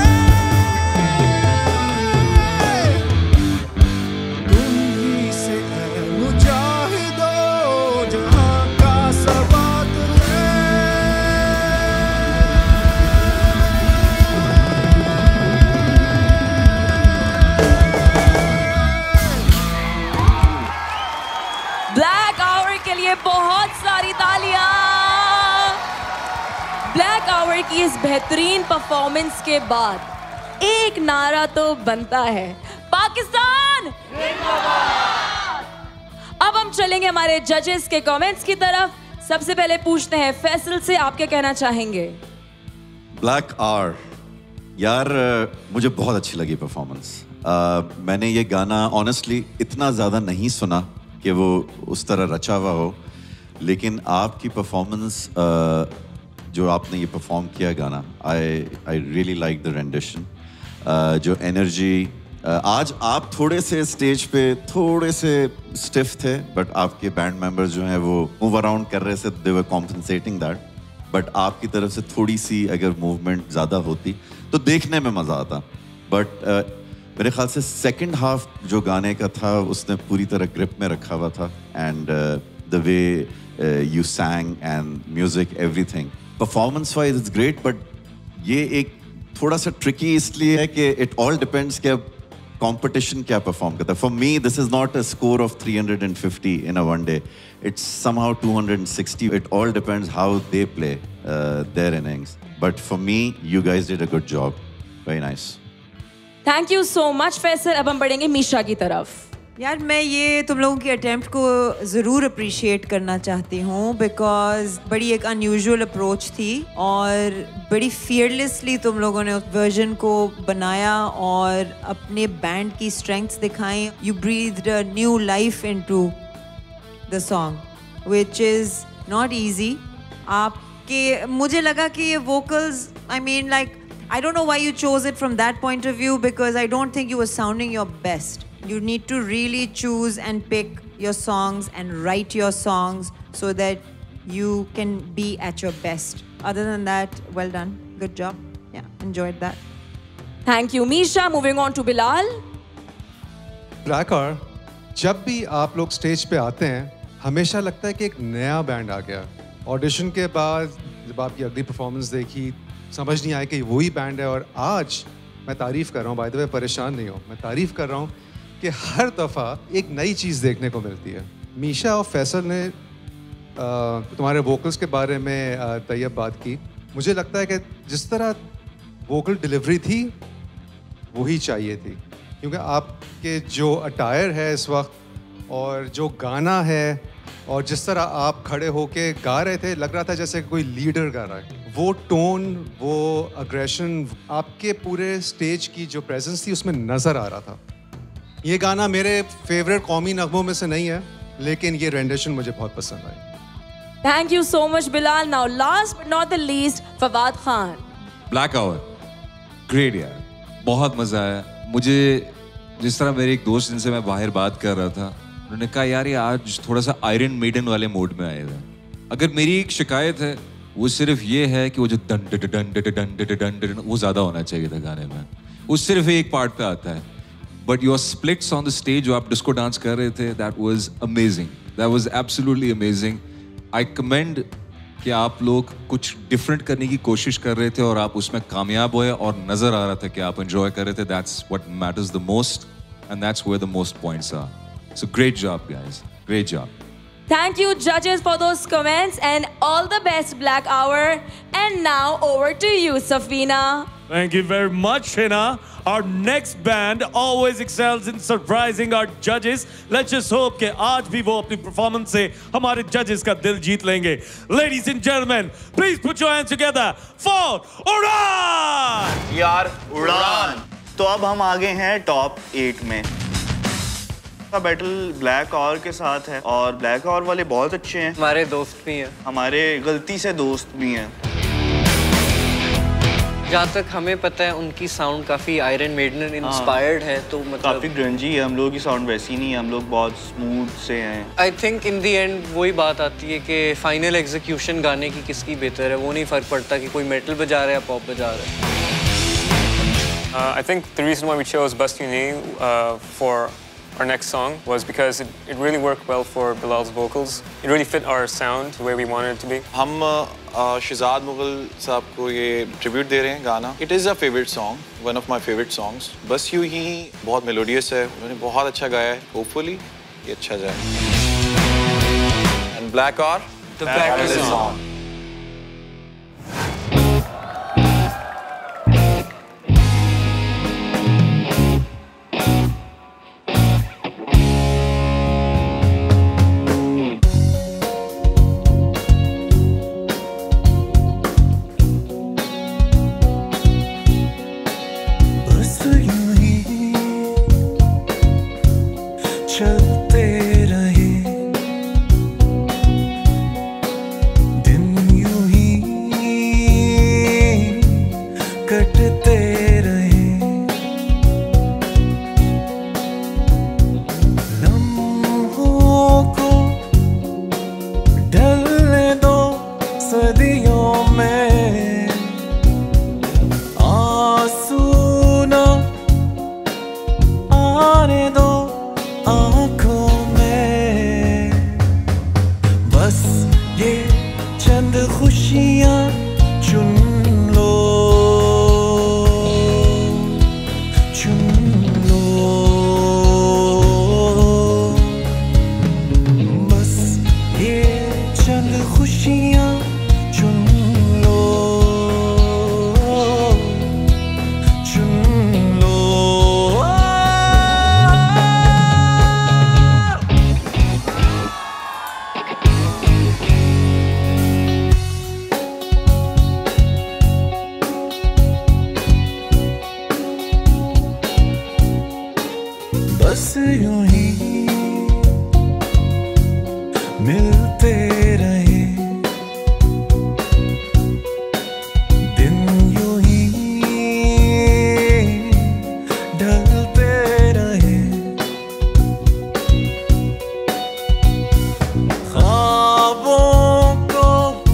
तुम ही से ए मुजाहिदो जहां का सबात है। ब्लैक आवर के लिए बहुत सारी तालियां। ब्लैक आवर की इस बेहतरीन परफॉर्मेंस के बाद एक नारा तो बनता है, पाकिस्तान जिंदाबाद। अब हम चलेंगे हमारे जजेस के कमेंट्स की तरफ। सबसे पहले पूछते हैं फैसल से, आप क्या कहना चाहेंगे? ब्लैक आर यार मुझे बहुत अच्छी लगी परफॉर्मेंस। मैंने ये गाना ऑनेस्टली इतना ज़्यादा नहीं सुना कि वो उस तरह रचा हुआ हो, लेकिन आपकी परफॉर्मेंस जो आपने ये परफॉर्म किया गाना, I really like the rendition, जो एनर्जी, आज आप थोड़े से स्टेज पे थोड़े से स्टिफ थे, बट आपके बैंड मेंबर्स जो हैं वो मूव अराउंड कर रहे थे, they were compensating that, but आपकी तरफ से थोड़ी सी अगर मूवमेंट ज़्यादा होती तो देखने में मज़ा आता। बट मेरे ख्याल से सेकंड हाफ जो गाने का था उसने पूरी तरह ग्रिप में रखा हुआ था, and the way you sang and music everything performance wise it's great, but ये एक थोड़ा सा ट्रिकी इसलिए है कि इट ऑल डिपेंड्स कि अब कंपटीशन क्या परफॉर्म करता है। For me this is not a score of 350 in a one day, it's somehow 260, it all depends how they play their innings, but for me you guys did a good job, very nice. Thank you so much Faisal. अब हम बढ़ेंगे मीशा की तरफ। यार मैं ये तुम लोगों की अटेम्प्ट को ज़रूर अप्रिशिएट करना चाहती हूँ, बिकॉज बड़ी एक अनयूजुअल अप्रोच थी और बड़ी फियरलेसली तुम लोगों ने उस वर्जन को बनाया और अपने बैंड की स्ट्रेंथ्स दिखाई। You breathed a new life into the song, which is not easy. आपके मुझे लगा कि ये vocals, I mean like I don't know why you chose it from that point of view, because I don't think you were sounding your best. You need to really choose and pick your songs and write your songs so that you can be at your best. Other than that, well done. Good job. Yeah, enjoyed that. Thank you, Misha. Moving on to Bilal. Black Hour, जब भी आप लोग stage पे आते हैं हमेशा लगता है कि एक नया बैंड आ गया। ऑडिशन के बाद जब आपकी अगली परफॉर्मेंस देखी समझ नहीं आया कि वही बैंड है, और आज मैं तारीफ़ कर रहा हूँ, बाय द वे परेशान नहीं हो, मैं तारीफ़ कर रहा हूँ कि हर दफ़ा एक नई चीज़ देखने को मिलती है। मीशा और फैसल ने तुम्हारे वोकल्स के बारे में तैयब बात की। मुझे लगता है कि जिस तरह वोकल डिलीवरी थी वही चाहिए थी, क्योंकि आपके जो अटायर है इस वक्त और जो गाना है और जिस तरह आप खड़े होके गा रहे थे, लग रहा था जैसे कोई लीडर गा रहा है। वो टोन, वो अग्रेशन, आपके पूरे स्टेज की जो प्रेजेंस थी उसमें नज़र आ रहा था। ये गाना मेरे फेवरेट कौमी नगमों में से नहीं है, लेकिन ये रेंडिशन मुझे बहुत पसंद आई। Thank you so much, Bilal. Now, last but not the least, Fawad Khan. Black Hour, great यार, बहुत मज़ा आया मुझे। जिस तरह मेरे एक दोस्त जिनसे मैं बाहर बात कर रहा था, उन्होंने कहा यार ये आज थोड़ा सा आयरन मेडन वाले मोड में आए हुए। अगर मेरी एक शिकायत है वो सिर्फ ये है कि वो जो डन डन डन डन डन डन वो ज़्यादा होना चाहिए था गाने में, वो सिर्फ एक पार्ट पे आता है। But your splits on the stage जो आप डिस्को डांस कर रहे थे, that was amazing, that was absolutely amazing. I commend कि आप लोग कुछ डिफरेंट करने की कोशिश कर रहे थे और आप उसमें कामयाब हुए और नज़र आ रहा था कि आप एंजॉय कर रहे थे। That's what matters the most and that's where the most points are. So great job guys, great job. Thank you, judges, for those comments, and all the best, Black Hour. And now over to you, Safina. Thank you very much, Hina. Our next band always excels in surprising our judges. Let's just hope कि आज भी वो अपनी performance से हमारे judges का दिल जीत लेंगे. Ladies and gentlemen, please put your hands together for उड़ान! यार उड़ान! तो अब हम आगे हैं टॉप 8 में। का बैटल ब्लैक आवर के साथ है और ब्लैक आवर वाले बहुत अच्छे हैं, हमारे दोस्त भी हैं, हमारे गलती से दोस्त भी हैं। जहाँ तक हमें पता है उनकी साउंड काफ़ी आयरन मेडन इंस्पायर्ड है, तो मतलब काफ़ी ग्रंजी है। हम लोगों की साउंड वैसी नहीं है, हम लोग बहुत स्मूथ से हैं। I think in the and वही बात आती है कि फाइनल एग्जीक्यूशन गाने की किसकी बेहतर है, वो नहीं फ़र्क पड़ता कि कोई मेटल बजा रहा है या पॉप बजा रहा है। I think the reason why we chose Bust You Knee for our next song was because it really worked well for Bilal's vocals. It really fit our sound the way we wanted it to be. हम शहजाद मुगल साहब को ये tribute दे रहे हैं गाना। It is a favorite song, one of my favorite songs. बस यूं ही बहुत मेलोडियस है, उन्होंने बहुत अच्छा गाया है। Hopefully ये अच्छा जाए। And Black Hour, the battle is on. ये चंद खुशियाँ चुन लो, चुन लो, बस ये चंद खुशियाँ चुन लो, चुन लो। बस यूं ही मिलते रहे दिन, यूं ही ढलते रहे, ख्वाबों को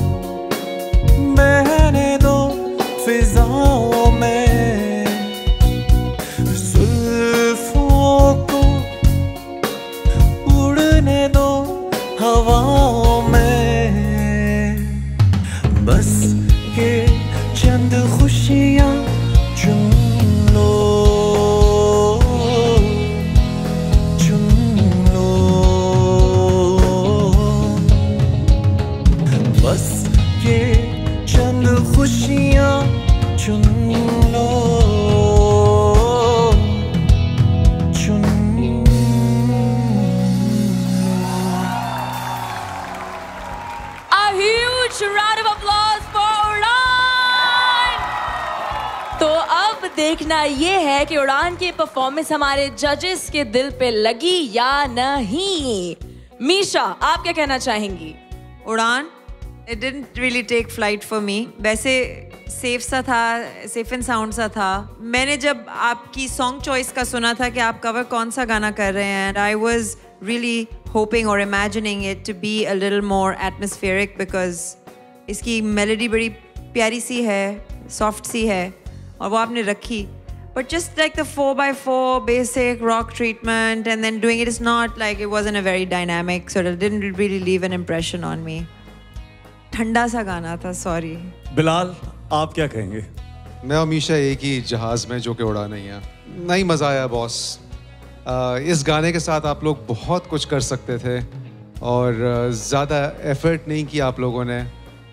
बहने दो फिजाओं में, जुल्फों को उड़ने दो हवाओं में, बस ये चंद खुशियाँ चुन लो, चुन लो, बस ये चंद खुशियाँ चुन लो, चुन A huge round of applause for उड़ान। तो अब देखना ये है कि उड़ान की परफॉर्मेंस हमारे जजेस के दिल पे लगी या नहीं। मीशा, आप क्या कहना चाहेंगी? उड़ान, it didn't really take flight for me. वैसे सेफ सा था, सेफ एंड साउंड सा था। मैंने जब आपकी सॉन्ग चॉइस का सुना था कि आप कवर कौन सा गाना कर रहे हैं, I was really hoping or imagining it to be a little more atmospheric because इसकी मेलोडी बड़ी प्यारी सी है, सॉफ्ट सी है और वो आपने रखी। But just like the 4x4 basic rock treatment and then doing it is not like it wasn't a very dynamic, so it didn't really leave an impression on me. ठंडा सा गाना था, सॉरी। बिलाल, आप क्या कहेंगे? मैं और मीशा एक ही जहाज में जो कि उड़ा नहीं है। नहीं मज़ा आया बॉस। इस गाने के साथ आप लोग बहुत कुछ कर सकते थे और ज़्यादा एफर्ट नहीं किया आप लोगों ने।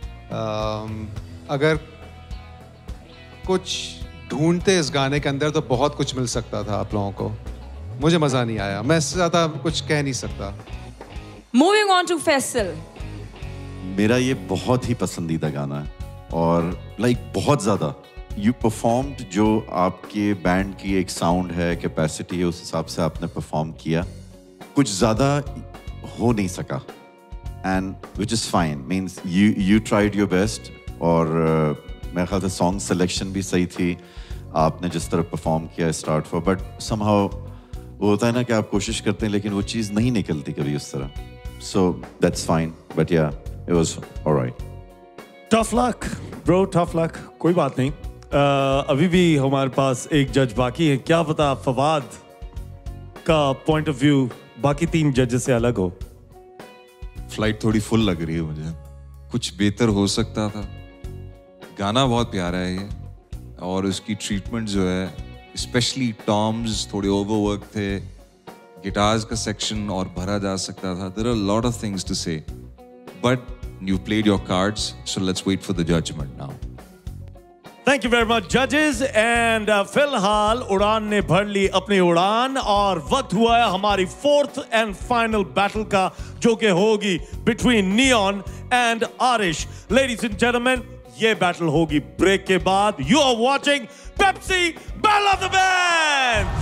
अगर कुछ ढूंढते इस गाने के अंदर तो बहुत कुछ मिल सकता था आप लोगों को। मुझे मज़ा नहीं आया, मैं इससे ज़्यादा कुछ कह नहीं सकता। Moving on to Faisal. मेरा ये बहुत ही पसंदीदा गाना है और बहुत ज़्यादा यू परफॉर्म्ड, जो आपके बैंड की एक साउंड है, कैपेसिटी है, उस हिसाब से आपने परफॉर्म किया। कुछ ज़्यादा हो नहीं सका and which is fine, means you tried your best. और मेरे ख्याल से सॉन्ग सिलेक्शन भी सही थी, आपने जिस तरह परफॉर्म किया स्टार्ट फॉर, बट समहाउ वो होता है ना कि आप कोशिश करते हैं लेकिन वो चीज़ नहीं निकलती कभी उस तरह। So that's fine, but yeah it was alright. Tough luck bro, tough luck, कोई बात नहीं। अभी भी हमारे पास एक जज बाकी है। क्या पता फवाद का पॉइंट ऑफ व्यू बाकी 3 जजेस से अलग हो। फ्लाइट थोड़ी फुल लग रही है मुझे, कुछ बेहतर हो सकता था। गाना बहुत प्यारा है ये और उसकी ट्रीटमेंट जो है, स्पेशली टॉम्स थोड़े ओवरवर्क थे, गिटार्स का सेक्शन और भरा जा सकता था। There are lot of things to say, but you played your cards, so let's wait for the judgment now. Thank you very much judges and फिलहाल उड़ान ने भर ली अपनी उड़ान और वक्त हुआ है हमारी 4th and final battle का, जो कि होगी between Neon and Arish. Ladies and gentlemen, ये battle होगी ब्रेक के बाद। You are watching Pepsi Battle of the Bands.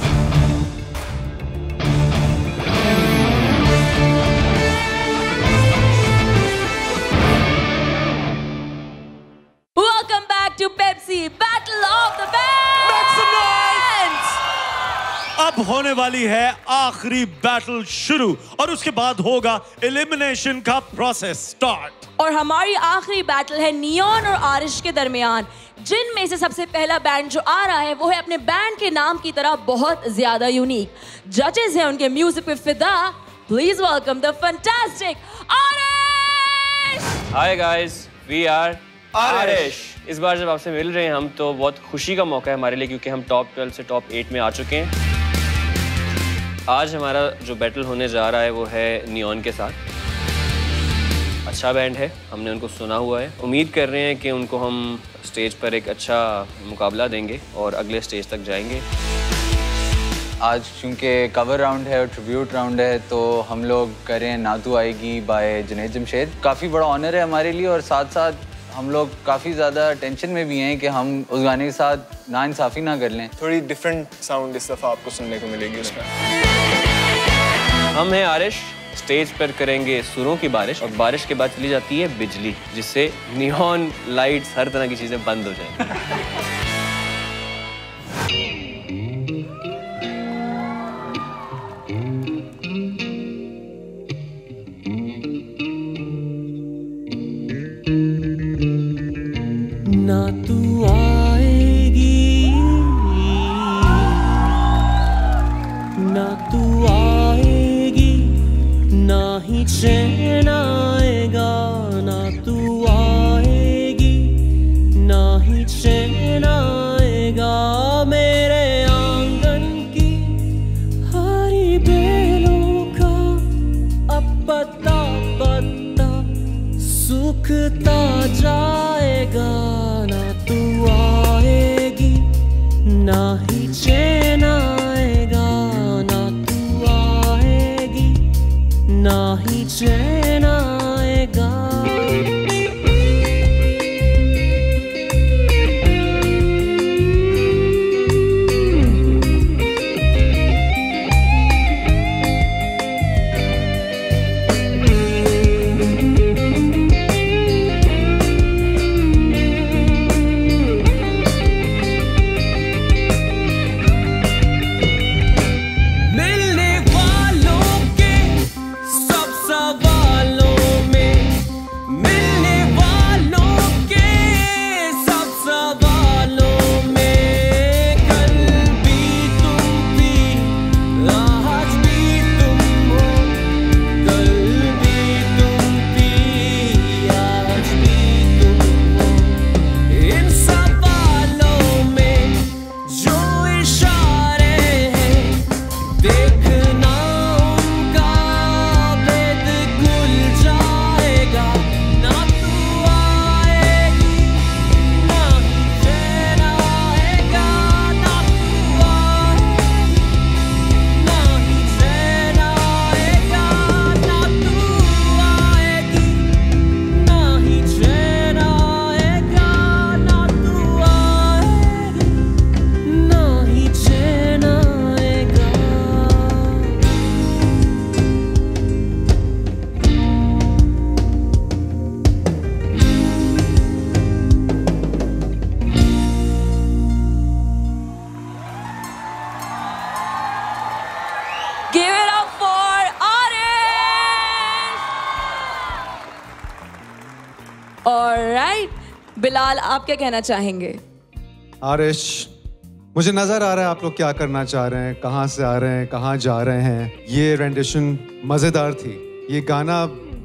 Welcome back to Pepsi Battle of the Bands. Make some noise. अब होने वाली है आखिरी बैटल शुरू और उसके बाद होगा एलिमिनेशन का प्रोसेस स्टार्ट। और हमारी आखिरी बैटल है नियॉन और आरिश के दरमियान, जिनमें से सबसे पहला बैंड जो आ रहा है वो है अपने बैंड के नाम की तरह बहुत ज्यादा यूनिक। जजेस हैं उनके म्यूजिक पे फिदा। Please welcome the fantastic Arish. Hi guys, we are Arish. इस बार जब आपसे मिल रहे हैं हम तो बहुत खुशी का मौका है हमारे लिए क्योंकि हम टॉप 12 से टॉप 8 में आ चुके हैं। आज हमारा जो बैटल होने जा रहा है वो है नियॉन के साथ। अच्छा बैंड है, हमने उनको सुना हुआ है। उम्मीद कर रहे हैं कि उनको हम स्टेज पर एक अच्छा मुकाबला देंगे और अगले स्टेज तक जाएंगे। आज क्योंकि कवर राउंड है और ट्रिब्यूट राउंड है तो हम लोग करें ना तू आएगी बाय जुनैद जमशेद। काफ़ी बड़ा ऑनर है हमारे लिए और साथ साथ हम लोग काफ़ी ज़्यादा टेंशन में भी हैं कि हम उस गाने के साथ नाइंसाफ़ी ना कर लें। थोड़ी डिफरेंट साउंड इस दफ़ा आपको सुनने को मिलेगी उसमें। हम हैं आरिश, स्टेज पर करेंगे सुरों की बारिश और बारिश के बाद चली जाती है बिजली, जिससे नियॉन लाइट्स हर तरह की चीज़ें बंद हो जाएंगी। ना तू आएगी, ना तू आएगी, ना ही चैन आएगा। ना तू आएगी, ना ही चैन आएगा। मेरे आंगन की हरी बेलों का अब पत्ता पत्ता सूखता जाएगा। ना तू आएगी, ना ही चैन आएगा। ना तू आएगी, ना ही चैन आएगा। बिलाल, आप क्या कहना चाहेंगे? आरिश, मुझे नज़र आ रहा है आप लोग क्या करना चाह रहे हैं, कहाँ से आ रहे हैं, कहाँ जा रहे हैं। ये रेंडिशन मज़ेदार थी। ये गाना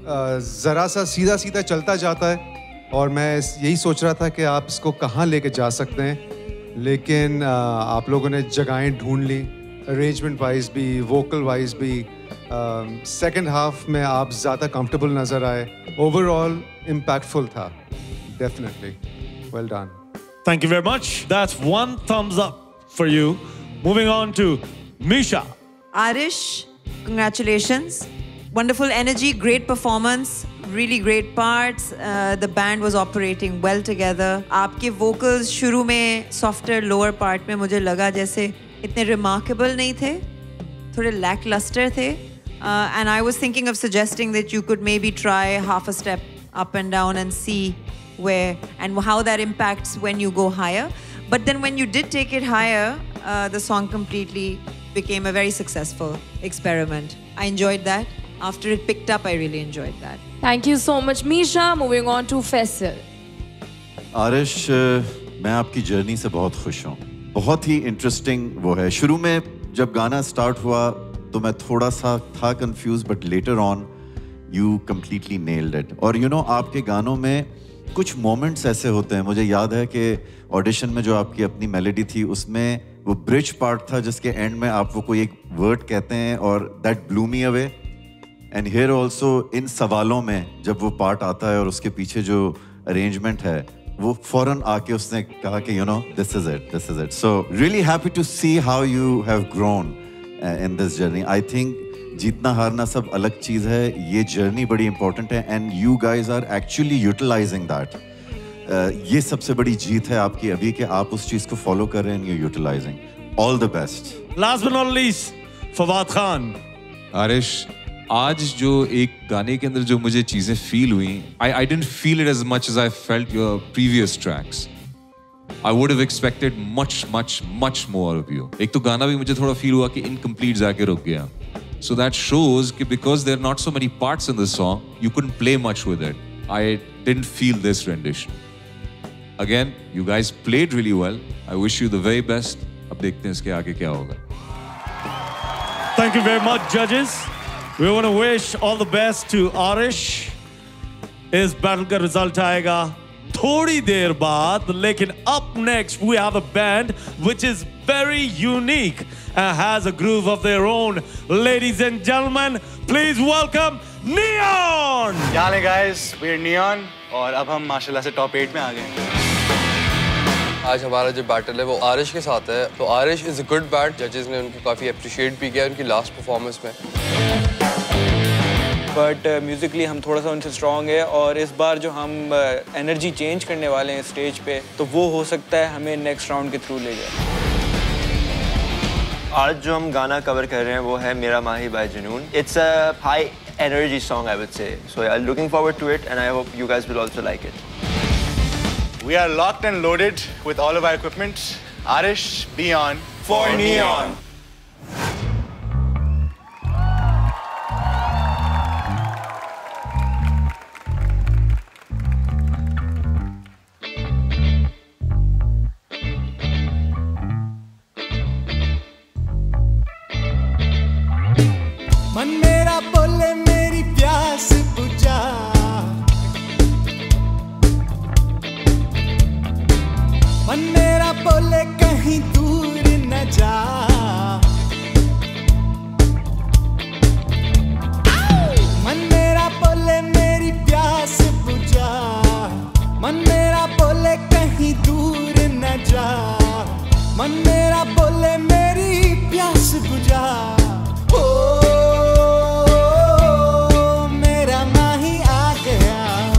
ज़रा सा सीधा सीधा चलता जाता है और मैं यही सोच रहा था कि आप इसको कहाँ लेके जा सकते हैं, लेकिन आप लोगों ने जगहें ढूंढ ली, अरेंजमेंट वाइज भी, वोकल वाइज भी। सेकंड हाफ में आप ज़्यादा कंफर्टेबल नज़र आए। ओवरऑल इम्पैक्टफुल था। Definitely. Well done. Thank you very much. That's one thumbs up for you. Moving on to Misha. Arish, congratulations. Wonderful energy, great performance, really great parts. The band was operating well together. आपके vocals शुरू में softer lower part में मुझे लगा जैसे इतने remarkable नहीं थे, थोड़े lackluster थे. And I was thinking of suggesting that you could maybe try half a step up and down and see where and how that impacts when you go higher. But then when you did take it higher, the song completely became a very successful experiment. I enjoyed that. After it picked up, I really enjoyed that. Thank you so much, Misha. Moving on to Faisal. Aarish, मैं आपकी journey से बहुत खुश हूँ। बहुत ही interesting वो है। शुरू में जब गाना स्टार्ट हुआ तो मैं थोड़ा सा था confuse, but later on you completely nailed it. और you know आपके गानों में कुछ moments ऐसे होते हैं, मुझे याद है कि ऑडिशन में जो आपकी अपनी मेलोडी थी उसमें वो ब्रिज पार्ट था जिसके एंड में आप वो कोई एक वर्ड कहते हैं और that blew me away. And here also इन सवालों में जब वो पार्ट आता है और उसके पीछे जो अरेंजमेंट है वो फौरन आके उसने कहा कि you know this is it. So really happy to see how you have grown in this journey. I think जीतना हारना सब अलग चीज़ है, ये जर्नी बड़ी इंपॉर्टेंट है and you guys are actually utilising that. ये सबसे बड़ी जीत है आपकी अभी कि आप उस चीज़ को फॉलो कर रहे हैं, you utilising. All the best. Last but not least, Fawad Khan. Arish, आज जो एक गाने के अंदर जो मुझे चीजें फील हुई, I didn't feel it as much as I felt your previous tracks. I would have expected much more of you. एक तो गाना भी मुझे थोड़ा फील हुआ कि incomplete जाके रुक गया. So that shows कि because there are not so many parts in this song, you couldn't play much with it. I didn't feel this rendition. Again, you guys played really well. I wish you the very best. अब देखते हैं इसके आगे क्या होगा. Thank you very much, judges. We want to wish all the best to Arish. इस battle का result आएगा थोड़ी देर बाद, लेकिन up next we have a band which is very unique and has a groove of their own. Ladies and gentlemen, please welcome Neon. यहाँ ले guys, we're Neon और अब हम माशाल्लाह से टॉप 8 में आ गए. आज हमारा जो बैटल है वो आरिश के साथ है. तो Arish is a good bat. जजेस ने उनको काफ़ी अप्रिशिएट भी किया उनकी लास्ट परफॉर्मेंस में. बट म्यूज़िकली हम थोड़ा सा उनसे स्ट्रॉन्ग है और इस बार जो हम एनर्जी चेंज करने वाले हैं स्टेज पे, तो वो हो सकता है हमें नेक्स्ट राउंड के थ्रू ले जाए. आज जो हम गाना कवर कर रहे हैं वो है मेरा माही by Junoon. It's a high energy song I would say. So I am looking forward to it and I hope you guys will also like it. We are locked and loaded with all of our equipment. Arish, be on for Neon. मन मेरा बोले मेरी प्यास बुझा, मन मेरा बोले कहीं दूर न जा, मन मेरा बोले मेरी प्यास बुझा, मन मेरा बोले कहीं दूर न जा, मन मेरा बोले मेरी प्यास बुझा. मेरा माही आ गया.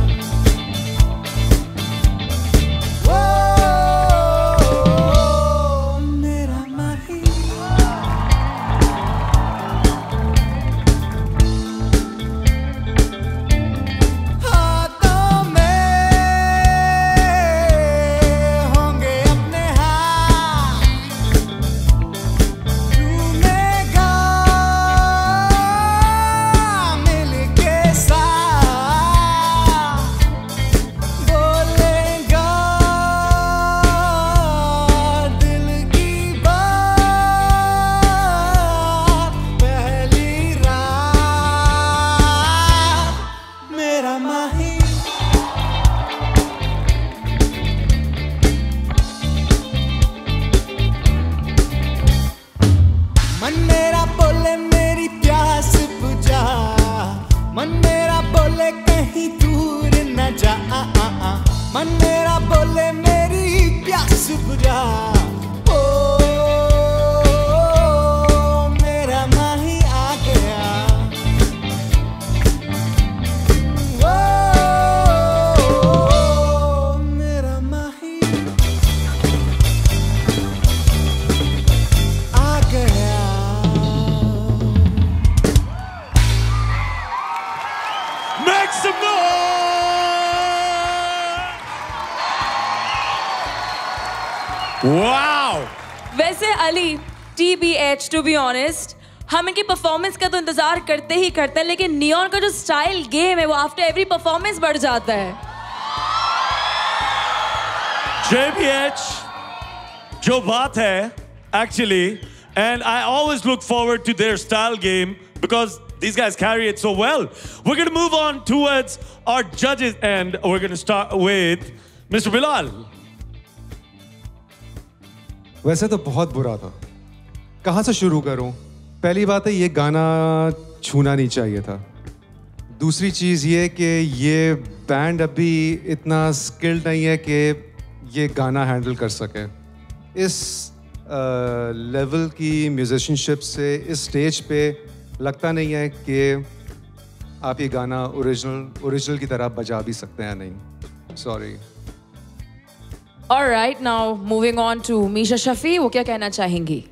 Wow! वैसे Ali, TBH, to be honest, हम इनकी परफॉर्मेंस का तो इंतजार करते ही करते हैं, लेकिन नियॉन का जो स्टाइल गेम है वो आफ्टर एवरी परफॉर्मेंस बढ़ जाता है. JBH, जो बात है, actually, and I always look forward to their style game because These guys carry it so well. We're going to move on towards our judges and we're going to start with Mr. Bilal. वैसे तो बहुत बुरा था. कहाँ से शुरू करूँ? पहली बात है ये गाना छूना नहीं चाहिए था. दूसरी चीज़ ये कि ये बैंड अभी इतना स्किल्ड नहीं है कि ये गाना हैंडल कर सके. इस लेवल की म्यूजिशियनशिप से इस स्टेज पे लगता नहीं है कि आप ये गाना ओरिजिनल की तरह बजा भी सकते हैं. नहीं, sorry. All right, now moving on to Meesha Shafi, वो क्या कहना चाहेंगी?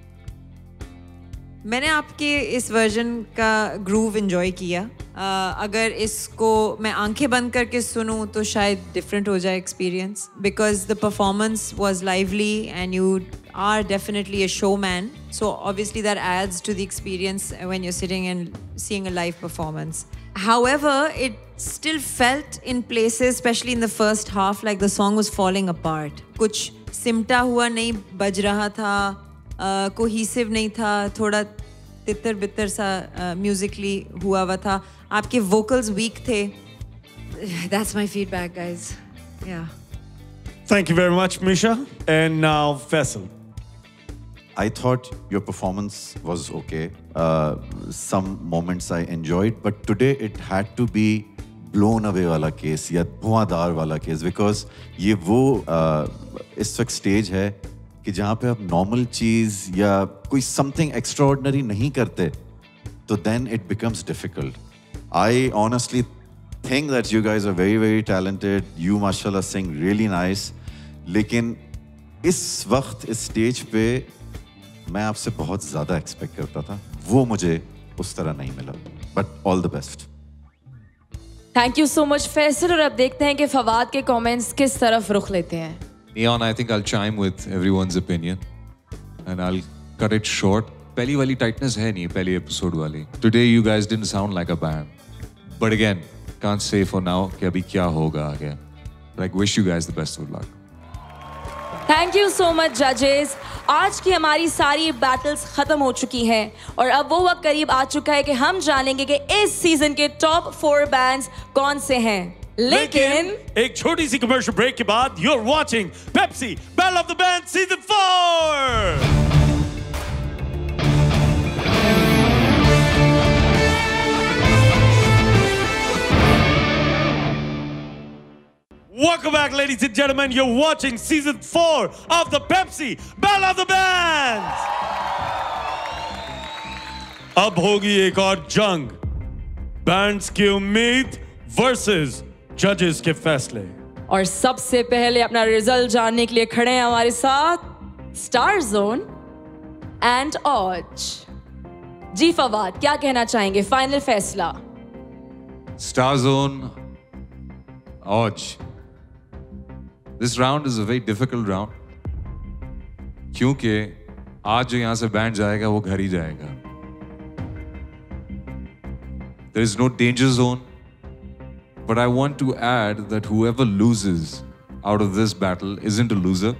मैंने आपके इस वर्जन का ग्रूव एंजॉय किया. अगर इसको मैं आंखें बंद करके सुनूं तो शायद डिफरेंट हो जाए experience, because the performance was lively and you are definitely a showman, so obviously that adds to the experience when you're sitting and seeing a live performance. However, it still felt in places, especially in the first half, like the song was falling apart. कुछ सिमटा हुआ नहीं बज रहा था, cohesive नहीं था, थोड़ा तितर बितर सा musically हुआ था. आपके vocals weak थे. That's my feedback, guys. Yeah. Thank you very much, Misha. And now Faisal. I thought your performance was okay. Some moments I enjoyed, but today it had to be blown away वाला case या धुआंधार वाला case, because ये वो इस वक्त stage है कि जहाँ पे आप normal चीज़ या कोई something extraordinary नहीं करते, तो then it becomes difficult. I honestly think that you guys are very, very talented. You, mashallah, sing really nice. लेकिन इस वक्त इस stage पे मैं आपसे बहुत ज़्यादा एक्सपेक्ट करता था. वो मुझे उस तरह नहीं मिला. But all the best. Thank you so much Faisal. और अब देखते हैं कि फवाद के कमेंट्स किस तरफ रुख लेते हैं. Neon, I think I'll chime with everyone's opinion and I'll cut it short. पहली वाली tightness है नहीं, पहली episode वाली. Today you guys didn't sound like a band. But again, can't say for now कि अभी क्या होगा आगे. Like, wish you guys the best of luck. Thank you so much जजेस. आज की हमारी सारी बैटल्स खत्म हो चुकी हैं और अब वो वक्त करीब आ चुका है कि हम जानेंगे कि इस सीजन के टॉप 4 बैंड्स कौन से हैं. लेकिन एक छोटी सी कमर्शियल ब्रेक के बाद you're watching Pepsi Battle of the Bands Season 4. Welcome back, ladies and gentlemen. You're watching Season 4 of the Pepsi Battle of the Bands. अब होगी एक और जंग. बैंड्स की उम्मीद वर्सेस जजेस के फैसले. और सबसे पहले अपना रिजल्ट जानने के लिए खड़े हैं हमारे साथ स्टारजोन एंड ऑज. जी फवाद, क्या कहना चाहेंगे? फाइनल फैसला. Starzone, ऑज. This round is a very difficult round. क्योंकि आज जो यहाँ से बैंड जाएगा वो घर ही जाएगा. There is no danger zone, but I want to add that whoever loses out of this battle isn't a loser.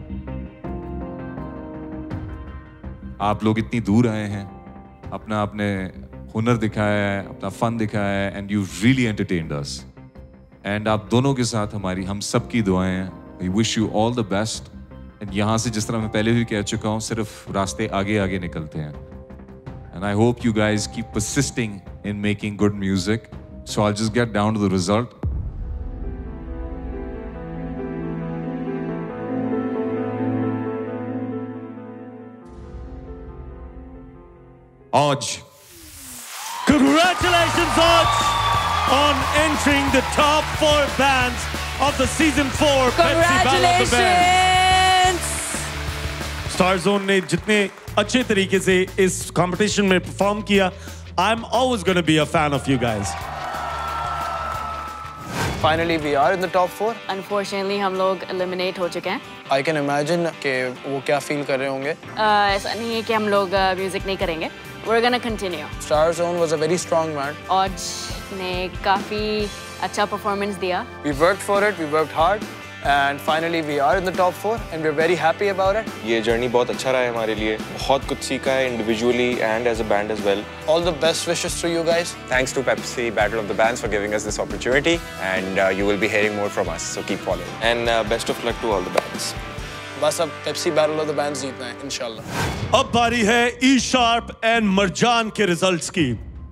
आप लोग इतनी दूर आए हैं, अपने हुनर दिखाया है, अपना फन दिखाया है, and you've really entertained us. And आप दोनों के साथ हम सबकी दुआएं हैं. We wish you all the best. And यहाँ से जिस तरह मैं पहले भी कह चुका हूँ, सिर्फ रास्ते आगे आगे निकलते हैं. And I hope you guys keep persisting in making good music. So I'll just get down to the result. Aj. Congratulations, Aj, on entering the top 4 bands of the Season 4 Pepsi Battle of the Bands. Starzone ने जितने अच्छे तरीके से इस competition में perform किया, I'm always going to be a fan of you guys. Finally, we are in the top 4. Unfortunately, हम लोग eliminate हो चुके हैं. I can imagine कि वो क्या feel कर रहे होंगे. ऐसा नहीं है कि हम लोग music नहीं करेंगे. We're gonna continue. Starzone was a very strong band. Aj ने काफी अच्छा performance दिया. We worked for it. We worked hard. And finally, we are in the top 4 and we're very happy about it. ये journey बहुत अच्छा रहा है हमारे लिए, बहुत कुछ सीखा है individually and as a band as well. All the best wishes to you guys. Thanks to Pepsi Battle of the Bands for giving us this opportunity, and you will be hearing more from us, so keep following. And best of luck to all the bands. बस अब Pepsi Battle of the Bands जीतना है, इंशाल्लाह। अब बारी है E Sharp and Marjan के results की।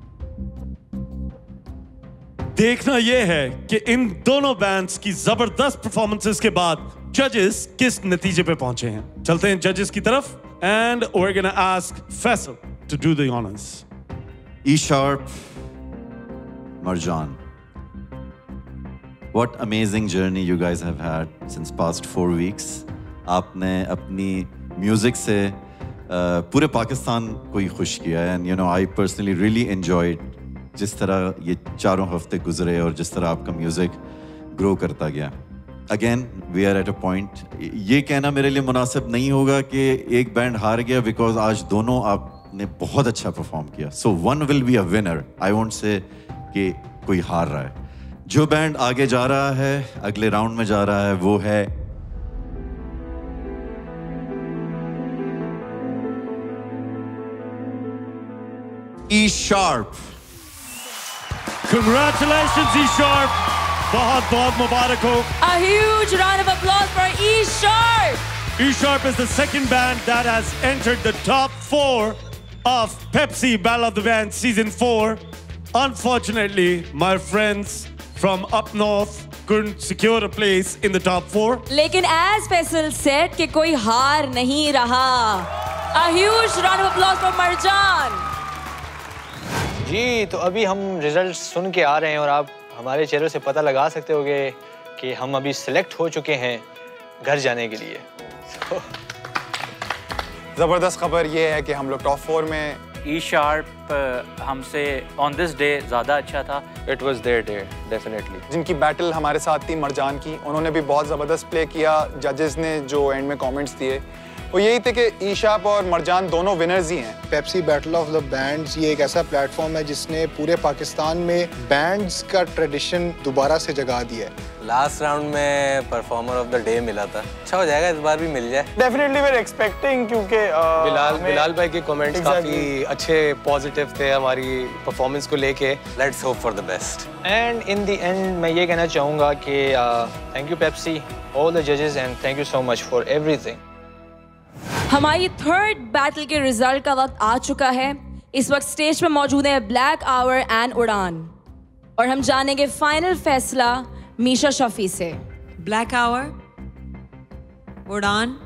देखना यह है कि इन दोनों बैंड्स की जबरदस्त परफॉर्मेंसेस के बाद जजेस किस नतीजे पे पहुंचे हैं। चलते हैं जजेस की तरफ and we're gonna ask Faisal to do the honors. E Sharp, Marjaan. What amazing journey you guys have had since past 4 weeks. आपने अपनी म्यूजिक से पूरे पाकिस्तान को ही खुश किया है and you know I personally really enjoyed जिस तरह ये 4 हफ्ते गुजरे और जिस तरह आपका म्यूजिक ग्रो करता गया। Again we are at a point, ये कहना मेरे लिए मुनासिब नहीं होगा कि एक बैंड हार गया बिकॉज आज दोनों आपने बहुत अच्छा परफॉर्म किया। So one will be a winner, I won't say कि कोई हार रहा है। जो बैंड आगे जा रहा है, अगले राउंड में जा रहा है, वो है E Sharp. Congratulations, E Sharp. बहुत मुबारक हो. A huge round of applause for E Sharp. E Sharp is the second band that has entered the top 4 of Pepsi Battle of the Bands Season 4. Unfortunately, my friends from up north couldn't secure a place in the top 4. लेकिन as Faisal said कि कोई हार नहीं रहा. A huge round of applause for Marjaan. जी, तो अभी हम result सुन के आ रहे हैं और आप हमारे चेहरों से पता लगा सकते होगे कि हम अभी सिलेक्ट हो चुके हैं घर जाने के लिए। ज़बरदस्त खबर ये है कि हम लोग टॉप 4 में। E Sharp हमसे ऑन दिस डे ज़्यादा अच्छा था। It was their day, definitely. जिनकी बैटल हमारे साथ थी मरजान की, उन्होंने भी बहुत ज़बरदस्त प्ले किया। जजेस ने जो एंड में कमेंट्स दिए वो यही थे कि E Sharp और मरजान दोनों विनर्स ही हैं। Pepsi battle of the bands ये एक ऐसा प्लेटफॉर्म है जिसने पूरे पाकिस्तान में बैंड्स का ट्रेडिशन दोबारा से जगा दिया है। लास्ट राउंड में परफॉर्मर ऑफ द डे मिला था, अच्छा हो जाएगा इस बार भी मिल जाए। डेफिनेटली वी आर एक्सपेक्टिंग, क्योंकि बिलाल भाई के कमेंट्स काफी अच्छे पॉजिटिव थे हमारी परफॉर्मेंस को लेके। Let's hope for the best. And in the end मैं ये कहना चाहूँगा कि thank you Pepsi, all the जजेस, and thank you so much for everything. हमारी थर्ड बैटल के रिजल्ट का वक्त आ चुका है। इस वक्त स्टेज पे मौजूद है ब्लैक आवर एंड उड़ान, और हम जानेंगे फाइनल फैसला मीशा शफी से। Black Hour, Udaan,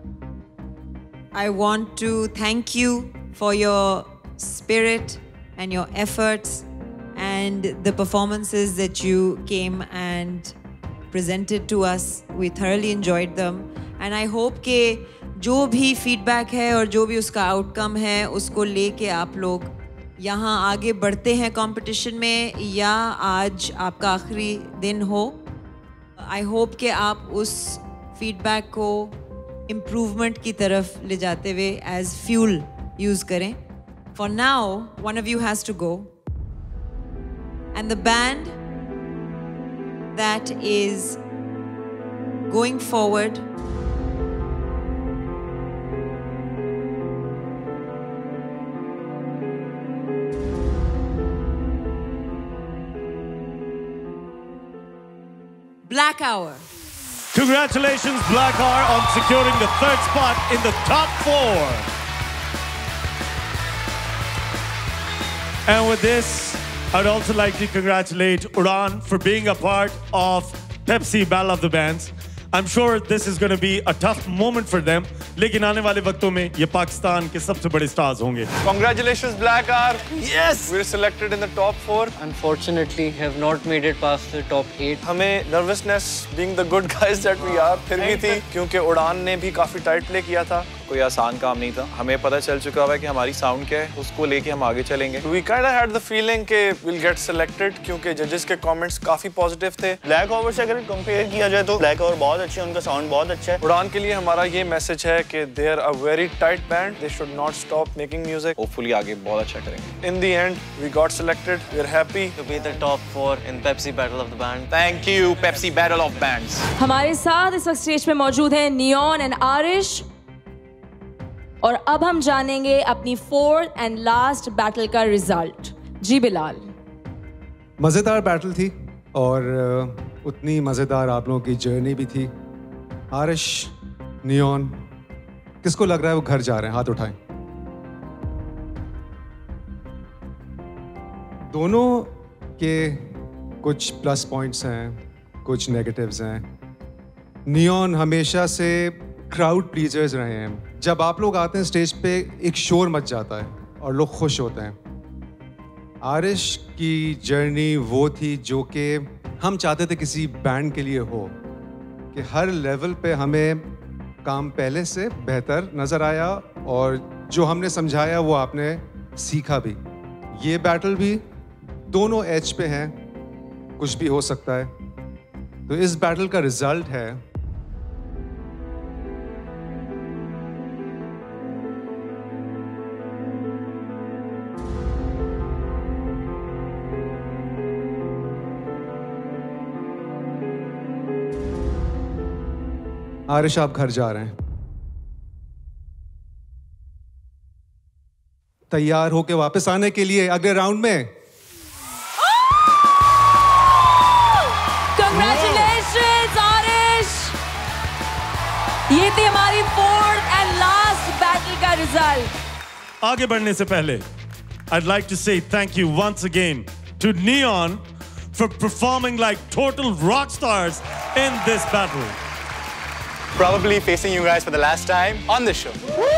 I want to thank you for your spirit and your efforts and the performances that you came and presented to us. We thoroughly enjoyed them and I hope कि जो भी feedback है और जो भी उसका outcome है उसको लेके आप लोग यहाँ आगे बढ़ते हैं कंपटीशन में, या आज आपका आखिरी दिन हो। आई होप कि आप उस फीडबैक को इम्प्रूवमेंट की तरफ ले जाते हुए एज फ्यूल यूज़ करें। For now one of you has to go and the band that is going forward Black Hour. Congratulations, Black Hour, on securing the third spot in the top 4. And with this, I'd also like to congratulate Uran for being a part of Pepsi Battle of the Bands. I'm sure this is going to be a tough moment for them, लेकिन आने वाले वक्तों में ये पाकिस्तान के सबसे बड़े stars होंगे। Congratulations, Black Hour. Yes. We're selected in the top 4. Unfortunately, have not made it past the top 8. हमें nervousness, being the good guys that we are, फिर भी थी, क्योंकि उड़ान ने भी काफी टाइट प्ले किया था कोई आसान काम नहीं था। हमें पता चल चुका हुआ है कि हमारी साउंड क्या है, उसको लेके हम आगे चलेंगे। We kind of had the feeling कि we'll get selected क्योंकि जजेस के कमेंट्स काफी पॉजिटिव थे। ब्लैक ओवर से अगर कंपेयर किया जाए तो ब्लैक ओवर बहुत अच्छे हैं, उनका साउंड बहुत अच्छा है। उड़ान के लिए हमारा ये मैसेज है कि they are a very tight band, they should not stop making music. Hopefully आगे बहुत अच्छा करेंगे। In the end, we got selected. We're happy to be the top 4 in Pepsi Battle of the Band. Thank you, Pepsi Battle of Bands. हमारे साथ इस वक्त stage पे मौजूद हैं नियॉन एंड आरिश, और अब हम जानेंगे अपनी 4th एंड लास्ट बैटल का रिजल्ट। जी बिलाल। मज़ेदार बैटल थी और उतनी मज़ेदार आप लोगों की जर्नी भी थी। आरिश, नियॉन, किसको लग रहा है वो घर जा रहे हैं? हाथ उठाएं। दोनों के कुछ प्लस पॉइंट्स हैं, कुछ नेगेटिव्स हैं। नियॉन हमेशा से क्राउड प्लीजर्स रहे हैं। जब आप लोग आते हैं स्टेज पे एक शोर मच जाता है और लोग खुश होते हैं। आरिश की जर्नी वो थी जो कि हम चाहते थे किसी बैंड के लिए हो, कि हर लेवल पे हमें काम पहले से बेहतर नज़र आया और जो हमने समझाया वो आपने सीखा भी। ये बैटल भी दोनों एज पे हैं, कुछ भी हो सकता है। तो इस बैटल का रिजल्ट है आरिश, आप घर जा रहे हैं। तैयार होके वापस आने के लिए अगले राउंड में। Congratulations, आरिश। ये थी हमारी 4th एंड लास्ट बैटल का रिजल्ट। आगे बढ़ने से पहले I'd like to say thank you once again to Neon for performing like total rock stars in this battle. Probably facing you guys for the last time on this show.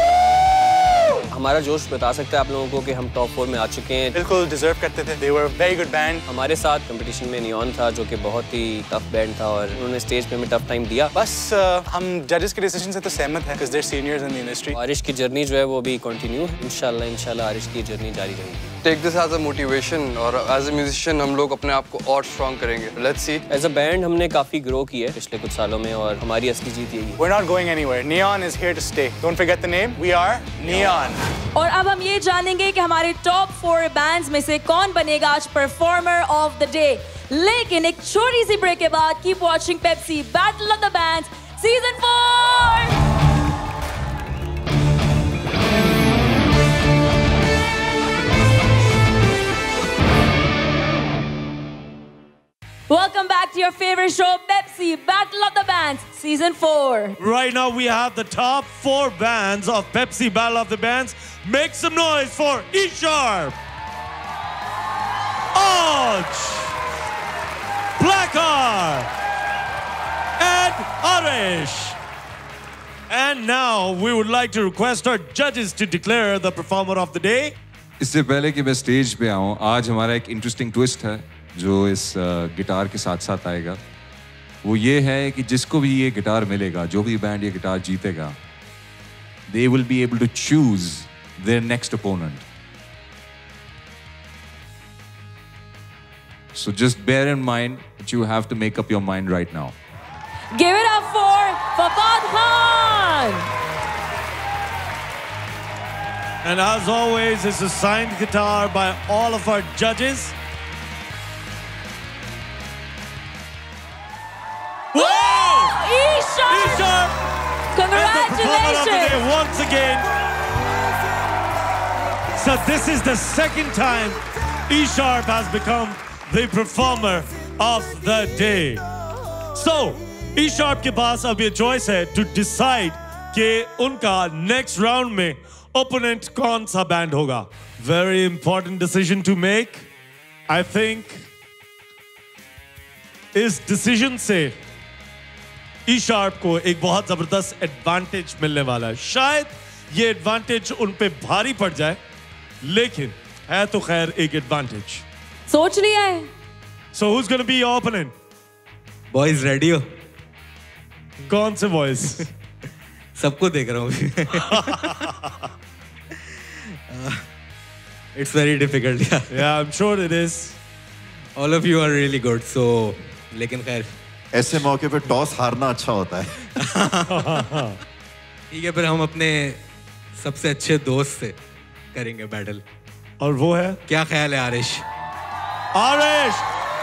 हमारा जोश बता सकता है आप लोगों को कि हम टॉप 4 में आ चुके हैं। बिल्कुल डिजर्व करते थे। They were a very good band. हमारे साथ कंपटीशन में नियॉन था जो कि बहुत ही टफ बैंड था और उन्होंने स्टेज पे हमें टफ टाइम दिया। बस हम जजेस के डिसीजन से तो सहमत हैं because they're seniors in the industry. Aarish की जर्नी जो है वो भी कंटिन्यू है। इंशाल्लाह आरिश की जर्नी जारी रहेगी। Take this as a motivation और एज अ म्यूजिशियन हम लोग अपने आप को और स्ट्रॉन्ग करेंगे। Let's see. As a band हमने काफी ग्रो किया है पिछले कुछ सालों में और हमारी असली जीत यही है। We're not going anywhere. Neon is here to stay. Don't forget the name. We are Neon. और अब हम ये जानेंगे कि हमारे टॉप 4 बैंड्स में से कौन बनेगा आज परफॉर्मर ऑफ द डे। लेकिन एक छोटी सी ब्रेक के बाद keep watching Pepsi battle of the bands season 4। Welcome back to your favorite show, Pepsi Battle of the Bands, Season 4. Right now we have the top 4 bands of Pepsi Battle of the Bands. Make some noise for E-Sharp, Aj, Blackar, and Arish. And now we would like to request our judges to declare the performer of the day. इससे पहले कि मैं stage पे आऊँ, आज हमारा एक interesting twist है जो इस गिटार के साथ साथ आएगा। वो ये है कि जिसको भी ये गिटार मिलेगा, जो भी बैंड ये गिटार जीतेगा, they will be able to choose their next opponent. So just bear in mind that you have to make up your mind right now. Give it up for Fafad Khan. And as always, it's a signed guitar by all of our judges. Whoa! E-Sharp! Congratulations! Once again. So this is the second time E-Sharp has become the performer of the day. So E-Sharp के पास अब ये choice है to decide कि उनका next round में opponent कौन सा band होगा. Very important decision to make. I think इस decision से E-Sharp को एक बहुत जबरदस्त एडवांटेज मिलने वाला है। शायद ये एडवांटेज उन पे भारी पड़ जाए, लेकिन है तो खैर एक एडवांटेज। सोच लिया है? So who's going to be your opponent? Boys ready हो? कौन से boys? सबको देख रहा हूँ It's very difficult. Yeah, I'm sure it is. All of you are really good. So, लेकिन खैर ऐसे मौके पे टॉस हारना अच्छा होता है ठीक है, फिर हम अपने सबसे अच्छे दोस्त से करेंगे बैटल. और वो है? क्या ख्याल है Aarish? Arish!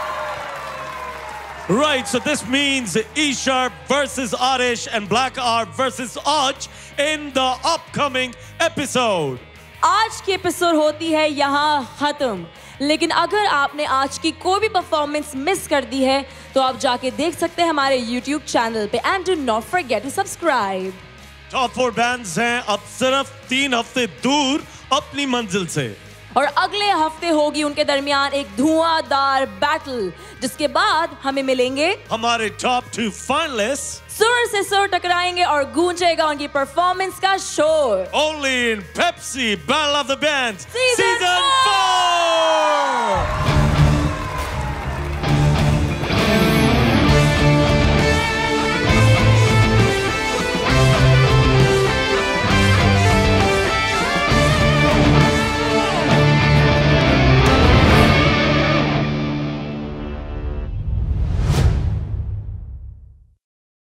Right, so this means E-Sharp versus Arish and Black Art versus Aj in the upcoming episode. आज की एपिसोड होती है यहाँ खत्म, लेकिन अगर आपने आज की कोई भी परफॉर्मेंस मिस कर दी है तो आप जाके देख सकते हैं हमारे YouTube चैनल पे. And do not forget to subscribe. Top 4 bands हैं अब सिर्फ 3 हफ्ते दूर अपनी मंजिल से, और अगले हफ्ते होगी उनके दरमियान एक धुआंधार बैटल, जिसके बाद हमें मिलेंगे हमारे टॉप 2 फाइनलिस्ट. सुर से सुर टकराएंगे और गूंजेगा उनकी परफॉर्मेंस का शोर. Only in Pepsi Battle of the Bands Season 4.